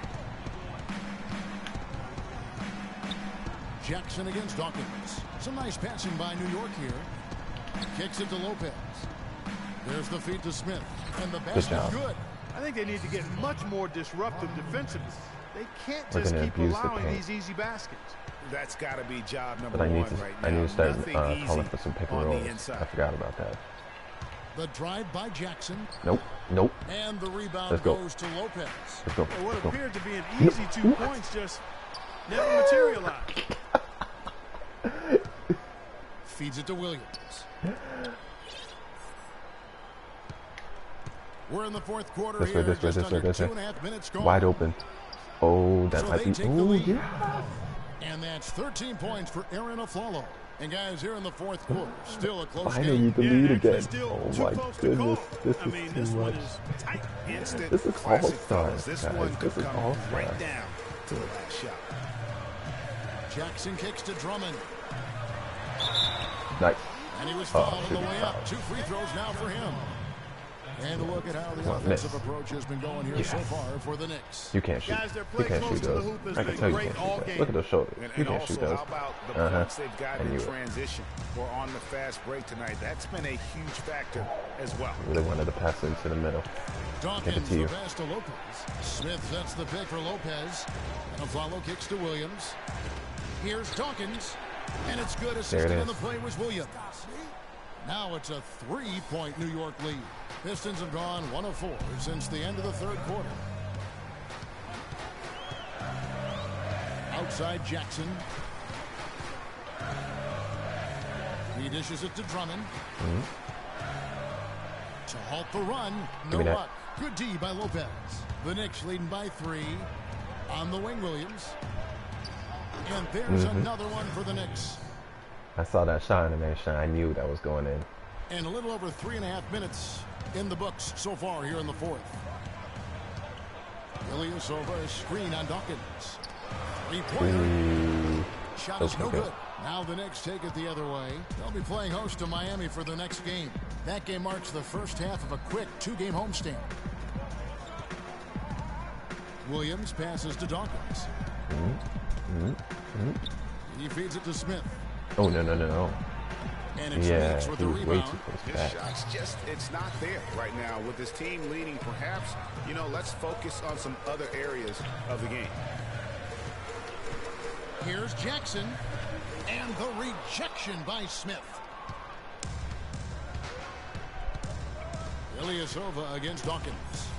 Jackson against Dawkins. Some nice passing by New York here. Kicks it to Lopez. There's the feed to Smith. And the basket job. good. I think they need to get much more disruptive defensively. They can't We're just gonna keep abuse the allowing paint. these easy baskets. That's got to be job number But I need one to right now. I need to start Nothing uh, easy calling for some pick and on the rolls. I inside. forgot about that. The drive by Jackson. Nope. Nope. And the rebound Let's go. goes to Lopez. Let's go. Well, what Let's go. appeared to be an easy two points just never materialized. feeds it to Williams. We're in the fourth quarter This way, here. this way, Just this way, under this two way. and a half minutes gone. Wide open. Oh, that So might they be. take the Oh, lead. yeah. And that's thirteen points for Aaron Aflalo. And guys, here in the fourth quarter, still a close Finally, game. the Yeah, lead actually again. still Oh too my close to goodness, call. this I is mean, too this one much. is tight. Instant This is classic, all-star, fellas. This guys. one could This is come all-star. right down to the last shot. Jackson kicks to Drummond. Nice. And he was Oh, fouled on the should be way up. fouled. Two free throws now for him. And look at how the Come on, offensive miss. approach has been going here Yes. so far for the Knicks. You can't shoot. Guys, their You play can't close shoot to the those. hoop has I can been tell you great can't all shoot those. game. Look at those shoulders. And, You and can't also, shoot those. how about the Uh-huh. points they've got I in knew it. transition or on the fast break tonight? That's been a huge factor as well. Really wanted to pass into the middle. Give it Dawkins, to the you. pass to Lopez. Smith sets the pick for Lopez. And Aflalo kicks to Williams. Here's Dawkins. And it's good. Assisting is. on the play was Williams. Now it's a three-point New York lead. Pistons have gone one of four since the end of the third quarter. Outside Jackson. He dishes it to Drummond. Mm-hmm. To halt the run. Give No me that. luck. Good D by Lopez. The Knicks leading by three. On the wing, Williams. And there's Mhm. another one for the Knicks. I saw that shot animation. I knew that was going in. And a little over three and a half minutes in the books so far here in the fourth. Ilyasova is screen on Dawkins. Three-pointer. Ooh. Shot is Okay, no good. good. Now the Knicks take it the other way. They'll be playing host to Miami for the next game. That game marks the first half of a quick two-game homestand. Williams passes to Dawkins. Mm-hmm. Mm-hmm. He feeds it to Smith. Oh, no, no, no, no. And it's Yeah, Knicks with he the was way rebound. too close to His that. shot's just, it's not there right now. With this team leading, perhaps, you know, let's focus on some other areas of the game. Here's Jackson. And the rejection by Smith. Ilyasova against Dawkins.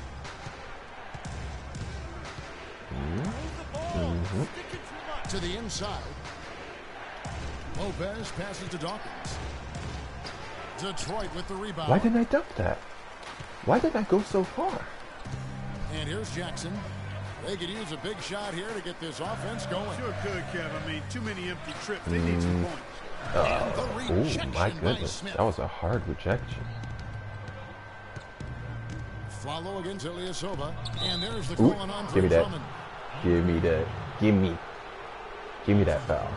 Mm-hmm. To the inside. Lopez passes to Dawkins. Detroit with the rebound. Why didn't I dunk that? Why did I go so far? And here's Jackson. They could use a big shot here to get this offense going. Sure could, Kev. I mean, too many empty trips. They need some points. Uh, the oh, rejection my by goodness. Smith. That was a hard rejection. Follow against Ilyasova. And there's the Ooh, call on Andre give me that. Drummond. Give me that. Give me. Give me that foul.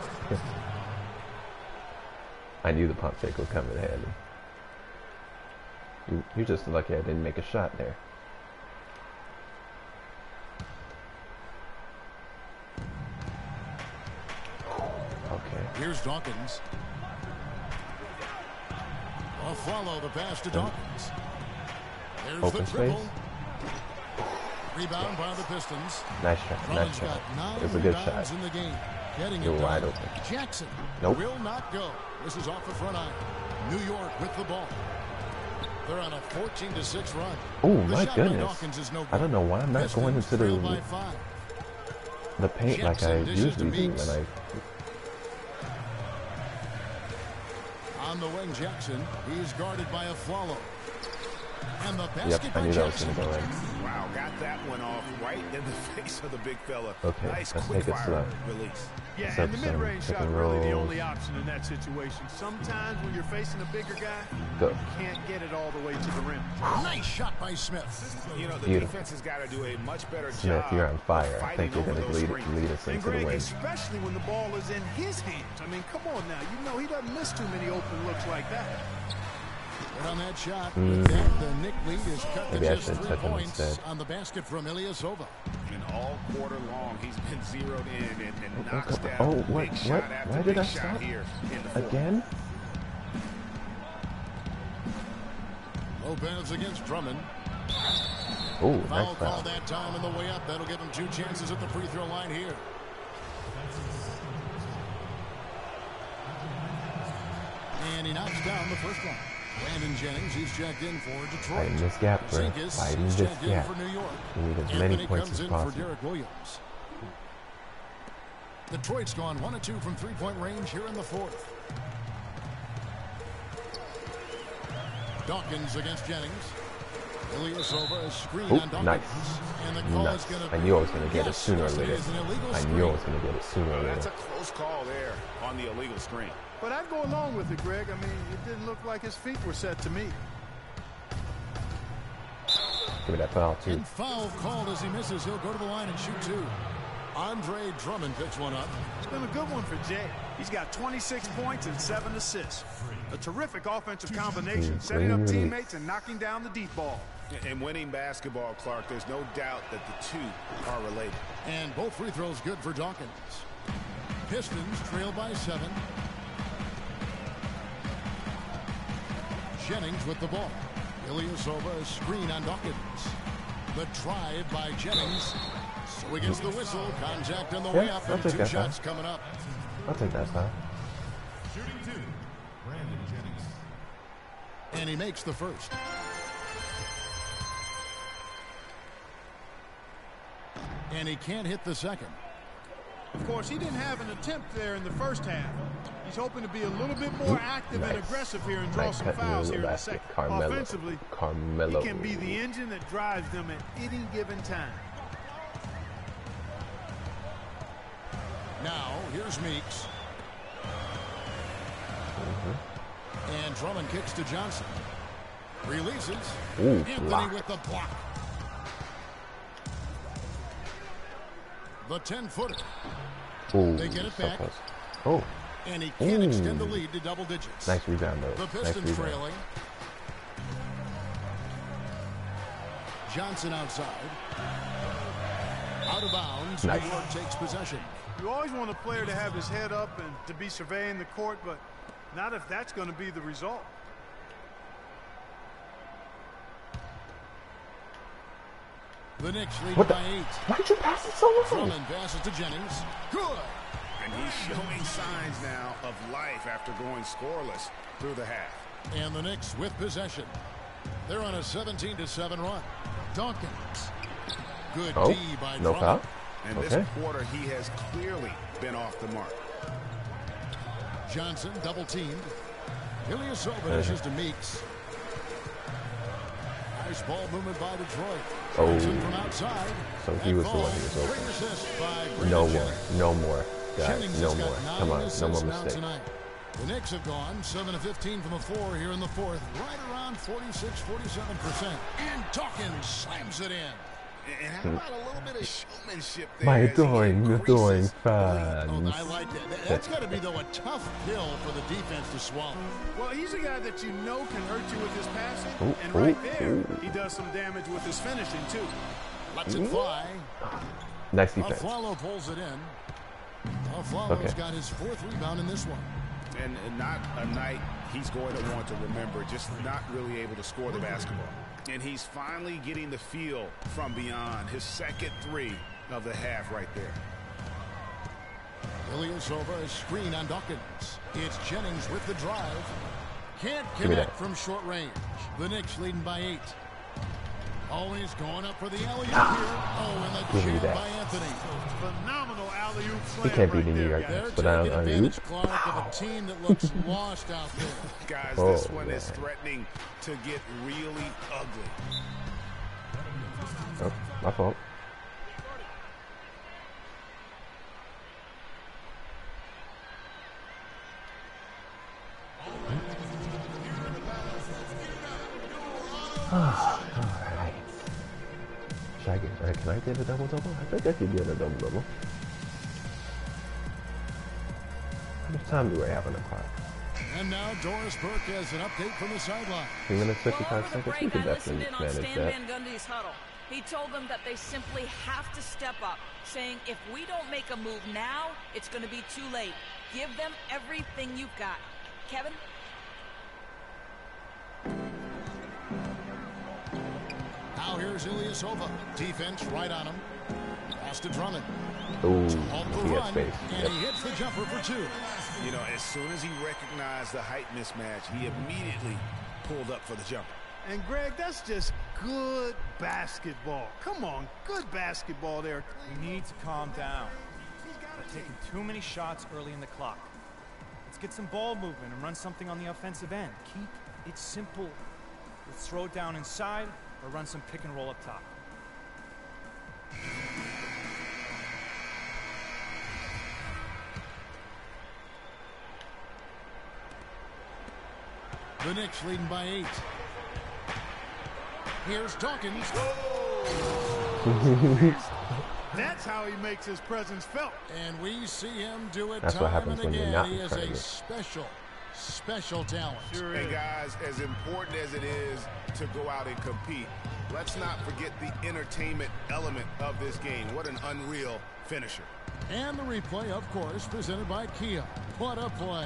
I knew the pump fake would come in handy. You, you're just lucky I didn't make a shot there. Okay. Here's Dawkins. A follow the pass to Dawkins. There's Open the triple. space. Rebound by the Pistons. Nice shot. Nice Drummond's shot. got nine It was a good rebounds shot. in the game. Getting You're it wide done. open. Jackson Nope. will not go. This is off the front iron. New York with the ball. They're on a fourteen to six run. Oh The my shot by goodness. Dawkins is no I don't know why I'm not going Pistons into trail the by five. the paint like I Jackson dishes to usually do Meeks. when I. On the wing, Jackson. He's guarded by a follow. And the basket Yep, I by knew that was Jackson. gonna go in. Wow, got that one off right in the face of the big fella. Okay, nice let's quick take it fire slow. release. Yeah, Set and the some mid-range pick shot and really the rolls. only option in that situation. Sometimes when you're facing a bigger guy, Go. you can't get it all the way to the rim. Nice shot by Smith. You know, the Beautiful. defense has got to do a much better Smith, job. you're on fire. of I think fighting you're going over to those lead, screens. lead us And into the Greg, win. especially when the ball is in his hands. I mean, come on now. You know he doesn't miss too many open looks like that. But on that shot, Mm. with that, the Knick lead is cut Maybe to I just should three touch him points instead. on the basket from Ilyasova. And all quarter long, he's been zeroed in and, and Oh, knocks come on. down Oh, what? big What? shot after Why did big I shot stop? here in the fourth. Again? Lopez against Drummond. Oh, Foul nice call foul. that time on the way up. That'll give him two chances at the free throw line here. And he knocks down the first one. Brandon Jennings, he's checked in for Detroit. Fighting this gap, bro. Zinkis, Fighting he's this checked in gap. for New York. We need as Anthony many points comes as in possible. for Derek Williams. Detroit's gone one and two from three-point range here in the fourth. Dawkins against Jennings. Ilyasova is screened Ooh, on Dawkins. nice. And the call Nice. is going to I knew I was going to get yes, it sooner or yes, it later. is an illegal I screen. knew I was going to get it sooner or Well, later. that's a close call there on the illegal screen. But I'd go along with it, Greg. I mean, it didn't look like his feet were set to me. Give me that foul, too. And foul called as he misses. He'll go to the line and shoot two. Andre Drummond picks one up. It's been a good one for Jay. He's got twenty-six points and seven assists. A terrific offensive combination, setting up teammates and knocking down the deep ball. And winning basketball, Clark, there's no doubt that the two are related. And both free throws good for Dawkins. Pistons trail by seven. Jennings with the ball. Ilyasova is screen on Dawkins. The drive by Jennings. So he gets the whistle. Contact on the Yeah, way up I'll and take two that shots foul. coming up. I'll take that foul. Shooting two, Brandon Jennings. And he makes the first. And he can't hit the second. Of course, he didn't have an attempt there in the first half. He's hoping to be a little bit more active Nice. and aggressive here and draw Nice some cutting fouls in here the in the basket. second. Carmelo. Offensively, Carmelo. he can be the engine that drives them at any given time. Now, here's Meeks. Mm-hmm. And Drummond kicks to Johnson. Releases. Ooh, Anthony block. with the block. The ten-footer. Ooh, They get it so back. close. Oh. And he can't Ooh. extend the lead to double digits. Nice rebound, though. The Nice Pistons rebound. trailing. Johnson outside. Out of bounds. Nice. New York takes possession. You always want a player to have his head up and to be surveying the court, but not if that's going to be the result. The Knicks lead What the- by eight. Why did you pass it so long? Drummond passes to Jennings. Good. And he's showing signs now of life after going scoreless through the half. And the Knicks with possession. They're on a seventeen to seven run. Dawkins. Good Oh, D by no Drummond. foul? And Okay. this quarter, he has clearly been off the mark. Johnson double teamed. Ilyasova Uh-huh. dishes to Meeks. Nice ball movement by Detroit. Oh. Johnson from outside. So he And was the one who falls. was Great open. assist by No Brandon more. Jennings. No more. Guys, Jennings no has got more. nine Come on. No assists more now mistakes. tonight. The Knicks have gone seven to fifteen from the floor here in the fourth. Right around forty-six, forty-seven percent. And Dawkins slams it in. And how about a little bit of showmanship there? My as he adoring, adoring increases the lead? Oh, fans. I like that. That- That's got to be, though, a tough pill for the defense to swallow. Well, he's a guy that you know can hurt you with his passing, Ooh, and right ooh, there, ooh. he does some damage with his finishing, too. Lets it fly. Nice defense. Aflalo pulls it in. Aflalo's Okay. got his fourth rebound in this one. And and not a night he's going to want to remember, just not really able to score the basketball. And he's finally getting the feel from beyond his second three of the half right there. Ilyasova is screen on Dawkins. It's Jennings with the drive. Can't Give me connect that. from short range. The Knicks leading by eight. Always going up for the alley-oop here. Oh, and the Give me jam that. by Anthony. Phenomenal alley-oop He slam can't beat right the New there, York guys. They're Knicks without taking an advantage, oop. Clark, of a team that looks lost out there. Guys, Oh, this one is man. threatening to get really ugly. Oh, my fault. All right. Should I get, uh, can I get a double double? I think I could get a double double. How much time do I have on the clock? And now Doris Burke has an update from the sideline. Three minutes, Well, fifty-five over the seconds. We break, can I listened definitely in on manage Stan that. Van Gundy's huddle. He told them that they simply have to step up, saying if we don't make a move now, it's going to be too late. Give them everything you've got. Kevin? Now here's Ilyasova. Defense right on him. Pass to Drummond. Ooh, Off the he had run, space. and Yep. he hits the jumper for two. You know, as soon as he recognized the height mismatch, he immediately pulled up for the jumper. And, Greg, that's just good basketball. Come on, good basketball there. We need to calm down. We're taking too many shots early in the clock. Let's get some ball movement and run something on the offensive end. Keep it simple. Let's throw it down inside or run some pick and roll up top. The Knicks leading by eight. Here's Dawkins. That's how he makes his presence felt. And we see him do it That's what time happens and when you're again. not He is incredible. a special, special talent. Sure Hey is. guys, as important as it is to go out and compete, let's not forget the entertainment element of this game. What an unreal finisher. And the replay, of course, presented by Kia. What a play.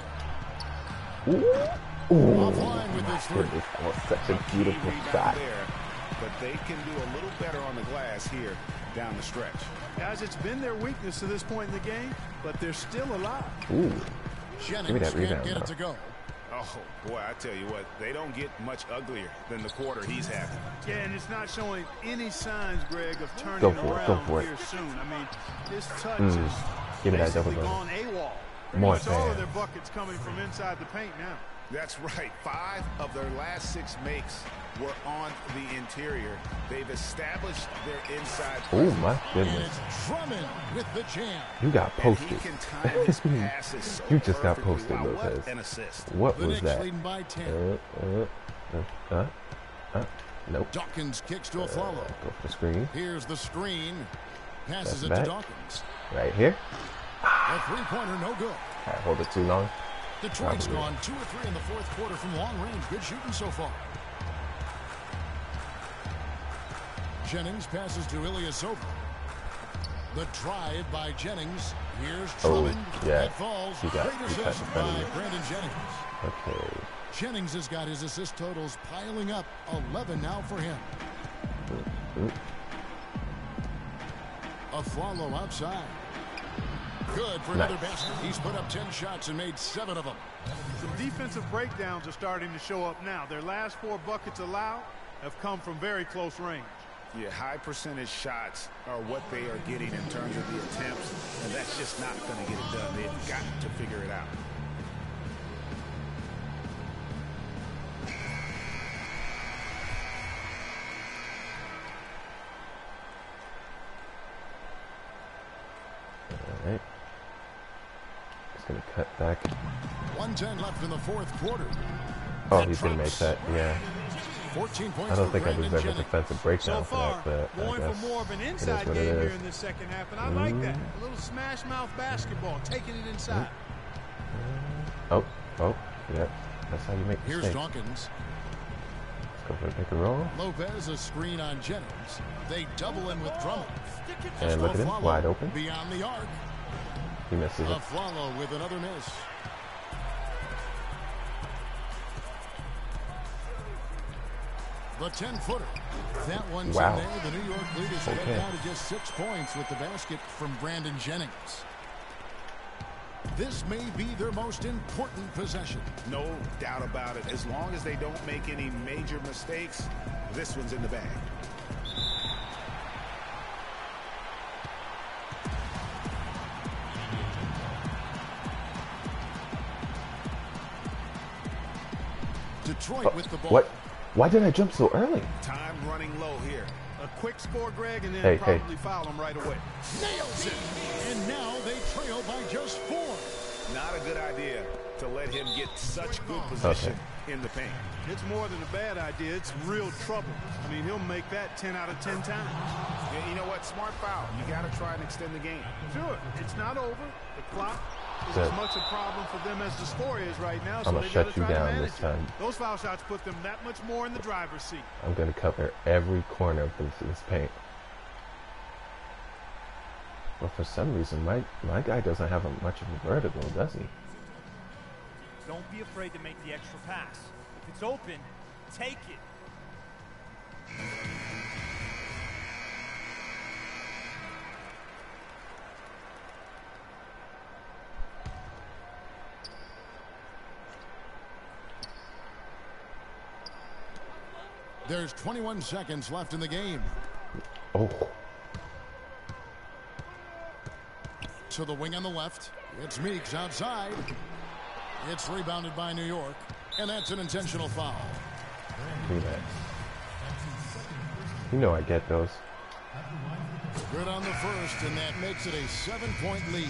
Ooh, Offline with my this three. goodness, that was such a beautiful Rebound shot. there, but they can do a little better on the glass here down the stretch. Guys, it's been their weakness to this point in the game, but they're still alive. Ooh, Jennings give me that can't rebound, get it though. to go. Oh, boy, I tell you what, they don't get much uglier than the quarter he's having. Yeah, and it's not showing any signs, Greg, of turning Go for it, around go for it. here soon. I mean, this touch Mm, is give me that double basically double. gone AWOL. Pretty More much all of fans. their buckets coming from inside the paint now. That's right. Five of their last six makes were on the interior. They've established their inside. Oh my And goodness, it's Drummond with the jam. you got And he posted. can time his passes so You just got perfectly. posted, Wow, Lopez. what an assist. What The was Knicks that? leading by ten. Uh, uh, uh, uh, uh, nope. Dawkins kicks to a Uh, follow. go for the screen. Here's the screen. Passes That's it back. to Dawkins. Right here. A three-pointer, no good. I hold it too long. Detroit's Probably. gone two or three in the fourth quarter from long range. Good shooting so far. Jennings passes to Ilyasova. The drive by Jennings. Here's Oh, Drummond. yeah. That falls. He got- Great he got assist in front of by you. Brandon Jennings. Okay. Jennings has got his assist totals piling up. eleven now for him. Ooh. A follow outside. Good for Nice. another basket. He's put up ten shots and made seven of them. Some defensive breakdowns are starting to show up now. Their last four buckets allowed have come from very close range. Yeah, high percentage shots are what they are getting in terms of the attempts, and that's just not going to get it done. They've got to figure it out. All right. Just gonna cut back. one ten left in the fourth quarter. Oh, That he's gonna make drops. that. Yeah. fourteen points I don't for think I Brandon deserve a Jennings. defensive So breakdown for far, that, but I going guess for more of an it is inside what it game here is. in the second half, and I like that. A little smash mouth basketball, taking it inside. Oh, oh, yeah. That's how you make Here's mistakes. Dawkins. Let's go for a pick and roll. Lopez a screen on Jennings. They double in with Drummond. And look at him, Follow wide open. Beyond the arc. He misses A it. follow with another miss. The ten-footer. That one's Wow. in there. The New York leaders Okay. get down to just six points with the basket from Brandon Jennings. This may be their most important possession. No doubt about it. As long as they don't make any major mistakes, this one's in the bag. Detroit with the ball. What? Why did I jump so early? Time running low here. A quick score, Greg, and then Hey, hey. probably foul them right away. Nails it. And now they trail by just four. Not a good idea to let him get such good position in the paint. It's more than a bad idea. It's real trouble. I mean, he'll make that ten out of ten times. Yeah, you know what? Smart foul. You got to try and extend the game. Sure, it's not over. The clock is Good. as much a problem for them as the score is right now. So I'ma they shut gotta you try to down manage this it. time. Those foul shots put them that much more in the driver's seat. I'm gonna cover every corner of this, this paint. But for some reason, my my guy doesn't have a, much of a vertical, does he? Don't be afraid to make the extra pass. If it's open, take it. There's twenty-one seconds left in the game. Oh, To the wing on the left. It's Meeks outside. It's rebounded by New York. And that's an intentional foul. Relax. You know I get those. Good on the first, and that makes it a seven-point lead.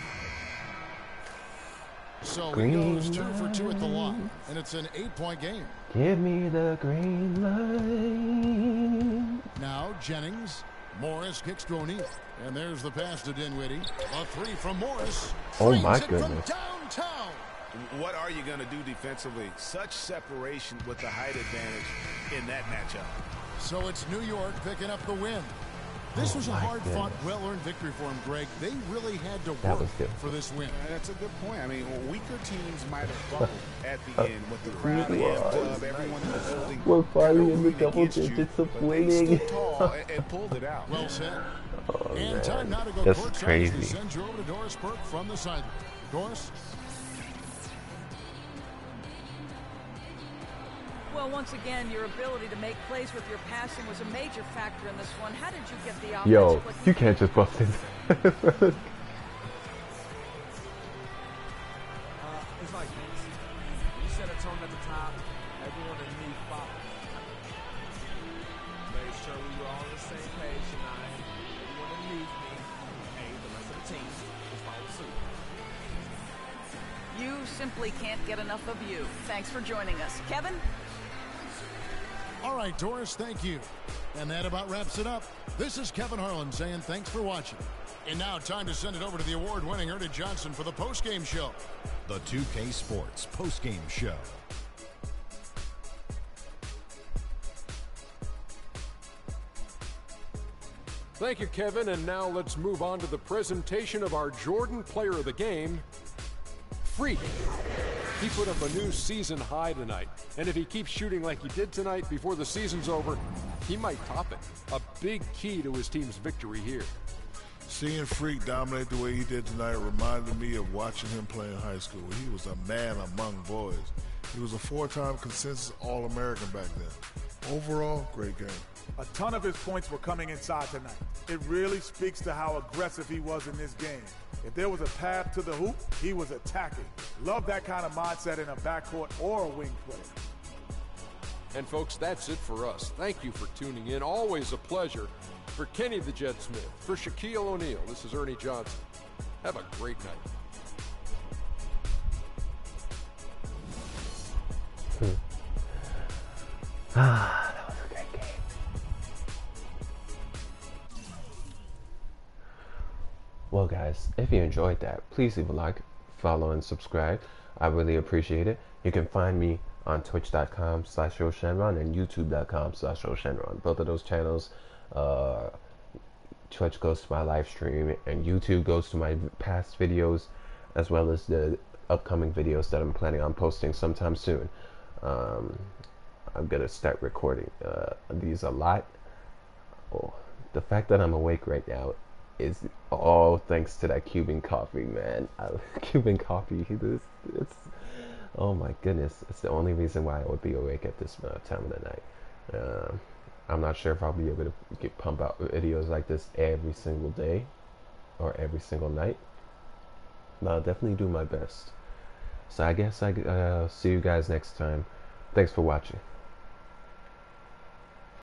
So he goes two for two at the line, and it's an eight-point game. Give me the green light. Now Jennings. Morris kicks to O'Neal. And there's the pass to Dinwiddie. A three from Morris. Oh my It goodness. from downtown. What are you going to do defensively? Such separation with the height advantage in that matchup. So it's New York picking up the win. This Oh was a my hard-fought, goodness. well-earned victory for him, Greg. They really had to That work was good. for this win. Uh, That's a good point. I mean, weaker teams might have fumbled at the end with the crowd Really amped was. up, everyone in the building. We're finally in the rooting double against you, digits of but they winning. stood tall and, and pulled it out. Well said. Oh, And time now to go man. This is courtside as we crazy. send you over to Doris Burke from the sideline. Doris? Well, once again, your ability to make plays with your passing was a major factor in this one. How did you get the offense? Yo, clicking? you can't just bust it. Uh, it's like this. You set a tone at the top, everyone underneath followed. Made sure we were all on the same page tonight. Everyone underneath me, hey, the rest of the team will follow suit. You simply can't get enough of you. Thanks for joining us. Kevin? All right, Doris, thank you. And that about wraps it up. This is Kevin Harlan saying thanks for watching. And now time to send it over to the award-winning Ernie Johnson for the post-game show. The two K Sports postgame show. Thank you, Kevin. And now let's move on to the presentation of our Jordan Player of the Game, Freak. He put up a new season high tonight. And if he keeps shooting like he did tonight before the season's over, he might top it. A big key to his team's victory here. Seeing Freak dominate the way he did tonight reminded me of watching him play in high school. He was a man among boys. He was a four-time consensus All-American back then. Overall, great game. A ton of his points were coming inside tonight. It really speaks to how aggressive he was in this game. If there was a path to the hoop, he was attacking. Love that kind of mindset in a backcourt or a wing play. And folks, that's it for us. Thank you for tuning in. Always a pleasure. For Kenny the Jet Smith, for Shaquille O'Neal, this is Ernie Johnson. Have a great night. Ah, that was a great game. Well, guys, if you enjoyed that, please leave a like, follow, and subscribe. I really appreciate it. You can find me on twitch.com slash Roshanron and youtube.com slash Roshanron. Both of those channels, uh, Twitch goes to my live stream and YouTube goes to my past videos, as well as the upcoming videos that I'm planning on posting sometime soon. Um, I'm gonna start recording uh, these a lot. Oh, the fact that I'm awake right now is all thanks to that Cuban coffee, man. I, Cuban coffee, this, it's, oh my goodness, it's the only reason why I would be awake at this uh, time of the night. Uh, I'm not sure if I'll be able to get pump out videos like this every single day or every single night, but I'll definitely do my best. So I guess I uh, see you guys next time. Thanks for watching.